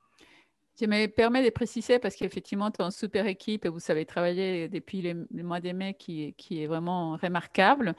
Je me permets de préciser parce qu'effectivement, tu es en super équipe et vous savez travailler depuis les, les mois des mai qui, qui est vraiment remarquable.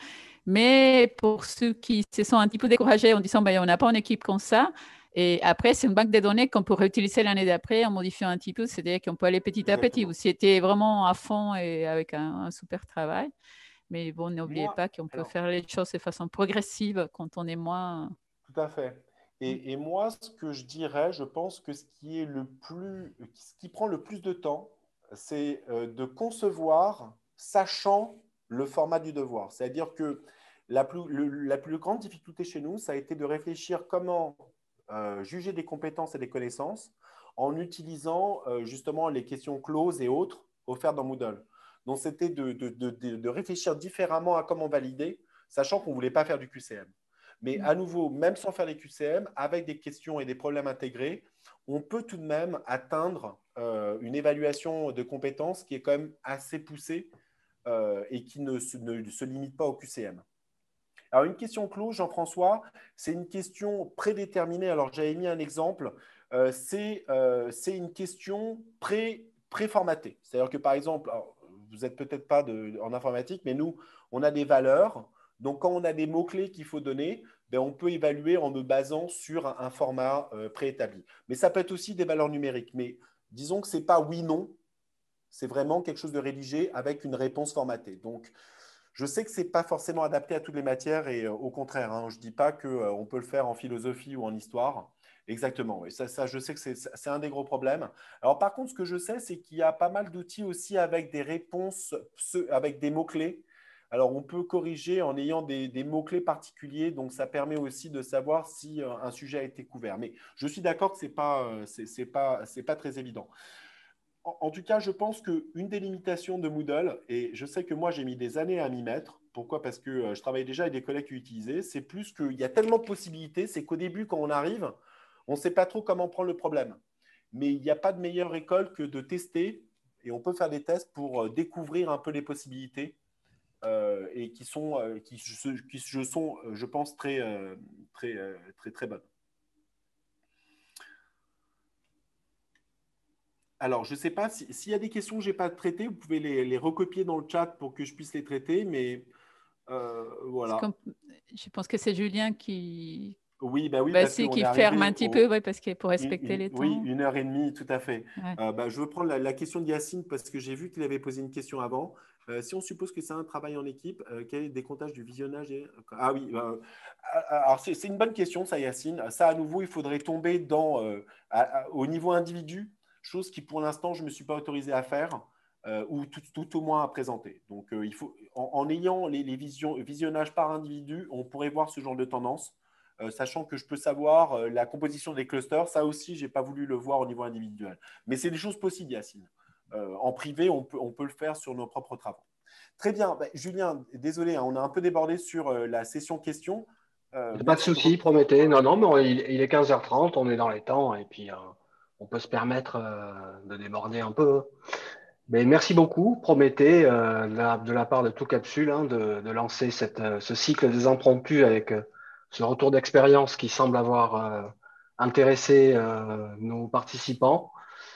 Mais pour ceux qui se sont un petit peu découragés en disant ben, on n'a pas une équipe comme ça, et après, c'est une banque de données qu'on pourrait utiliser l'année d'après en modifiant un petit peu, c'est-à-dire qu'on peut aller petit à petit.
Exactement.
Vous étiez vraiment à fond et avec un, un super travail. Mais bon, n'oubliez
Moi,
pas qu'on peut
alors,
faire les choses de façon progressive quand on est moins.
tout à fait. Et, et moi, ce que je dirais, je pense que ce qui est le plus, ce qui prend le plus de temps, c'est euh, de concevoir, sachant le format du devoir. C'est-à-dire que la plus, le- la plus grande difficulté chez nous, ça a été de réfléchir comment euh, juger des compétences et des connaissances en utilisant euh, justement les questions closes et autres offertes dans Moodle. Donc, c'était de, de, de, de- de réfléchir différemment à comment valider, sachant qu'on ne voulait pas faire du Q C M. Mais à nouveau, même sans faire les Q C M, avec des questions et des problèmes intégrés, on peut tout de même atteindre euh, une évaluation de compétences qui est quand même assez poussée euh, et qui ne se, ne se limite pas au Q C M. Alors, une question close, Jean-François, c'est une question prédéterminée. Alors, j'avais mis un exemple. Euh, c'est euh, c'est une question pré, préformatée. C'est-à-dire que, par exemple, alors, vous n'êtes peut-être pas de, en informatique, mais nous, on a des valeurs. Donc, quand on a des mots-clés qu'il faut donner, ben, on peut évaluer en me basant sur un, un format euh, préétabli. Mais ça peut être aussi des valeurs numériques. Mais disons que ce n'est pas oui-non. C'est vraiment quelque chose de rédigé avec une réponse formatée. Donc, je sais que ce n'est pas forcément adapté à toutes les matières et euh, au contraire, hein, je ne dis pas qu'on euh, peut le faire en philosophie ou en histoire. Exactement, oui. Ça, ça, je sais que c'est un des gros problèmes. Alors, par contre, ce que je sais, c'est qu'il y a pas mal d'outils aussi avec des réponses, avec des mots-clés. Alors, on peut corriger en ayant des, des mots-clés particuliers. Donc, ça permet aussi de savoir si euh, un sujet a été couvert. Mais je suis d'accord que ce n'est pas, euh, c'est, c'est pas, c'est pas très évident. En tout cas, je pense qu'une des limitations de Moodle, et je sais que moi, j'ai mis des années à m'y mettre. Pourquoi? Parce que euh, je travaille déjà avec des collègues qui l'utilisaient. C'est plus qu'il y a tellement de possibilités. C'est qu'au début, quand on arrive, on ne sait pas trop comment prendre le problème. Mais il n'y a pas de meilleure école que de tester. Et on peut faire des tests pour euh, découvrir un peu les possibilités euh, et qui sont, euh, qui, qui je sont, je pense, très, euh, très, euh, très, très bonnes. Alors, je ne sais pas s'il si y a des questions que je n'ai pas traitées, vous pouvez les, les, recopier dans le chat pour que je puisse les traiter, mais euh, voilà.
Je pense que c'est Julien qui,
oui, bah oui,
bah
parce
si,
qu'on
qui
est
ferme
arrivé
un petit
au,
peu, ouais, parce qu'il pour respecter
une, une,
les temps.
Oui, une heure et demie, tout à fait.
Ouais.
Euh, bah, je veux prendre la, la question de Yacine parce que j'ai vu qu'il avait posé une question avant. Euh, si on suppose que c'est un travail en équipe, euh, quel est le décomptage du visionnage et... Ah oui, bah, alors c'est une bonne question, ça, Yacine. Ça, à nouveau, il faudrait tomber dans, euh, à, à, au niveau individu, chose qui, pour l'instant, je ne me suis pas autorisé à faire. Euh, ou tout, tout au moins à présenter. Donc, euh, il faut, en, en ayant les, les vision, visionnages par individu, on pourrait voir ce genre de tendance, euh, sachant que je peux savoir euh, la composition des clusters. Ça aussi, je n'ai pas voulu le voir au niveau individuel. Mais c'est des choses possibles, Yacine. Euh, en privé, on peut, on peut le faire sur nos propres travaux. Très bien. Ben, Julien, désolé, hein, on a un peu débordé sur euh, la session questions.
Euh, pas de souci, de... promettez. Non, non, mais il, il est quinze heures trente, on est dans les temps. Et puis, euh, on peut se permettre euh, de déborder un peu. Mais merci beaucoup, Prométhée, euh, de, la, de la part de Tout Capsule, hein, de, de lancer cette, ce cycle des impromptus avec euh, ce retour d'expérience qui semble avoir euh, intéressé euh, nos participants.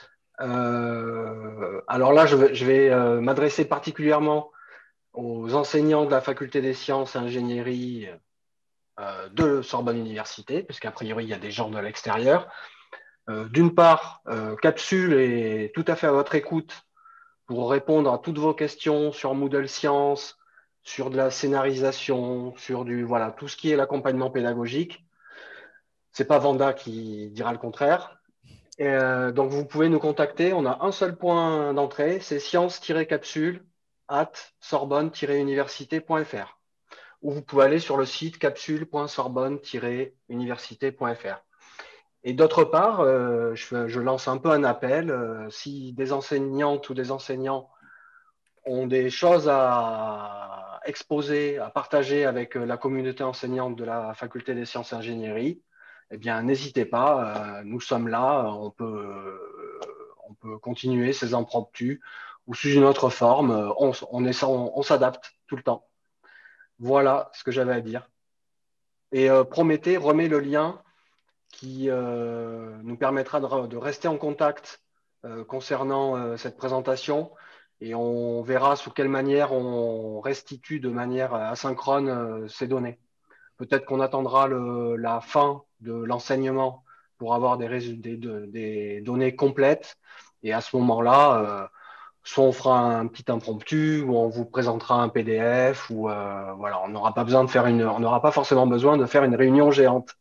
Euh, alors là, je vais, je vais euh, m'adresser particulièrement aux enseignants de la faculté des sciences et ingénierie euh, de Sorbonne Université, puisqu'a priori, il y a des gens de l'extérieur. Euh, D'une part, euh, Capsule est tout à fait à votre écoute pour répondre à toutes vos questions sur Moodle Science, sur de la scénarisation, sur du, voilà, tout ce qui est l'accompagnement pédagogique. C'est pas Vanda qui dira le contraire. Et euh, donc, vous pouvez nous contacter. On a un seul point d'entrée, c'est science-capsule at sorbonne-université point fr. Ou vous pouvez aller sur le site capsule point sorbonne université point fr. Et d'autre part, euh, je, je lance un peu un appel. Euh, si des enseignantes ou des enseignants ont des choses à exposer, à partager avec la communauté enseignante de la faculté des sciences et ingénierie, eh bien, n'hésitez pas, euh, nous sommes là, on peut, euh, on peut continuer ces impromptus ou sous une autre forme, on, on, est, on, on s'adapte tout le temps. Voilà ce que j'avais à dire. Et euh, Prométhée remet le lien qui euh, nous permettra de, de rester en contact euh, concernant euh, cette présentation. Et on verra sous quelle manière on restitue de manière asynchrone euh, ces données. Peut-être qu'on attendra le, la fin de l'enseignement pour avoir des, des, des données complètes. Et à ce moment-là, euh, soit on fera un petit impromptu, ou on vous présentera un P D F, ou euh, voilà, on n'aura pas besoin de faire une, on n'aura pas forcément besoin de faire une réunion géante.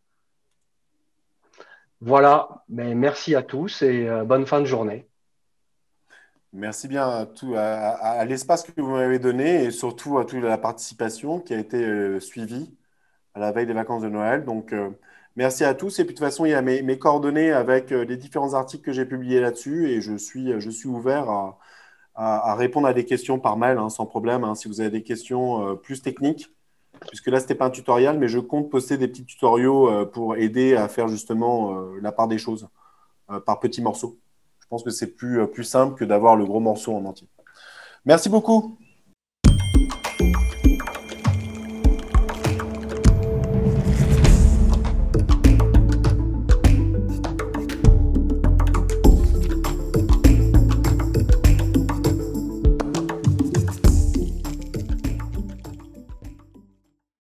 Voilà, mais merci à tous et euh, bonne fin de journée.
Merci bien à, tout, à, à, à l'espace que vous m'avez donné et surtout à toute la participation qui a été euh, suivie à la veille des vacances de Noël. Donc, euh, merci à tous. Et puis, de toute façon, il y a mes, mes coordonnées avec euh, les différents articles que j'ai publiés là-dessus et je suis, je suis ouvert à, à, à répondre à des questions par mail, hein, sans problème. Hein, si vous avez des questions euh, plus techniques, puisque là, ce n'était pas un tutoriel, mais je compte poster des petits tutoriaux euh, pour aider à faire justement euh, la part des choses euh, par petits morceaux. Je pense que c'est plus, plus simple que d'avoir le gros morceau en entier. Merci beaucoup.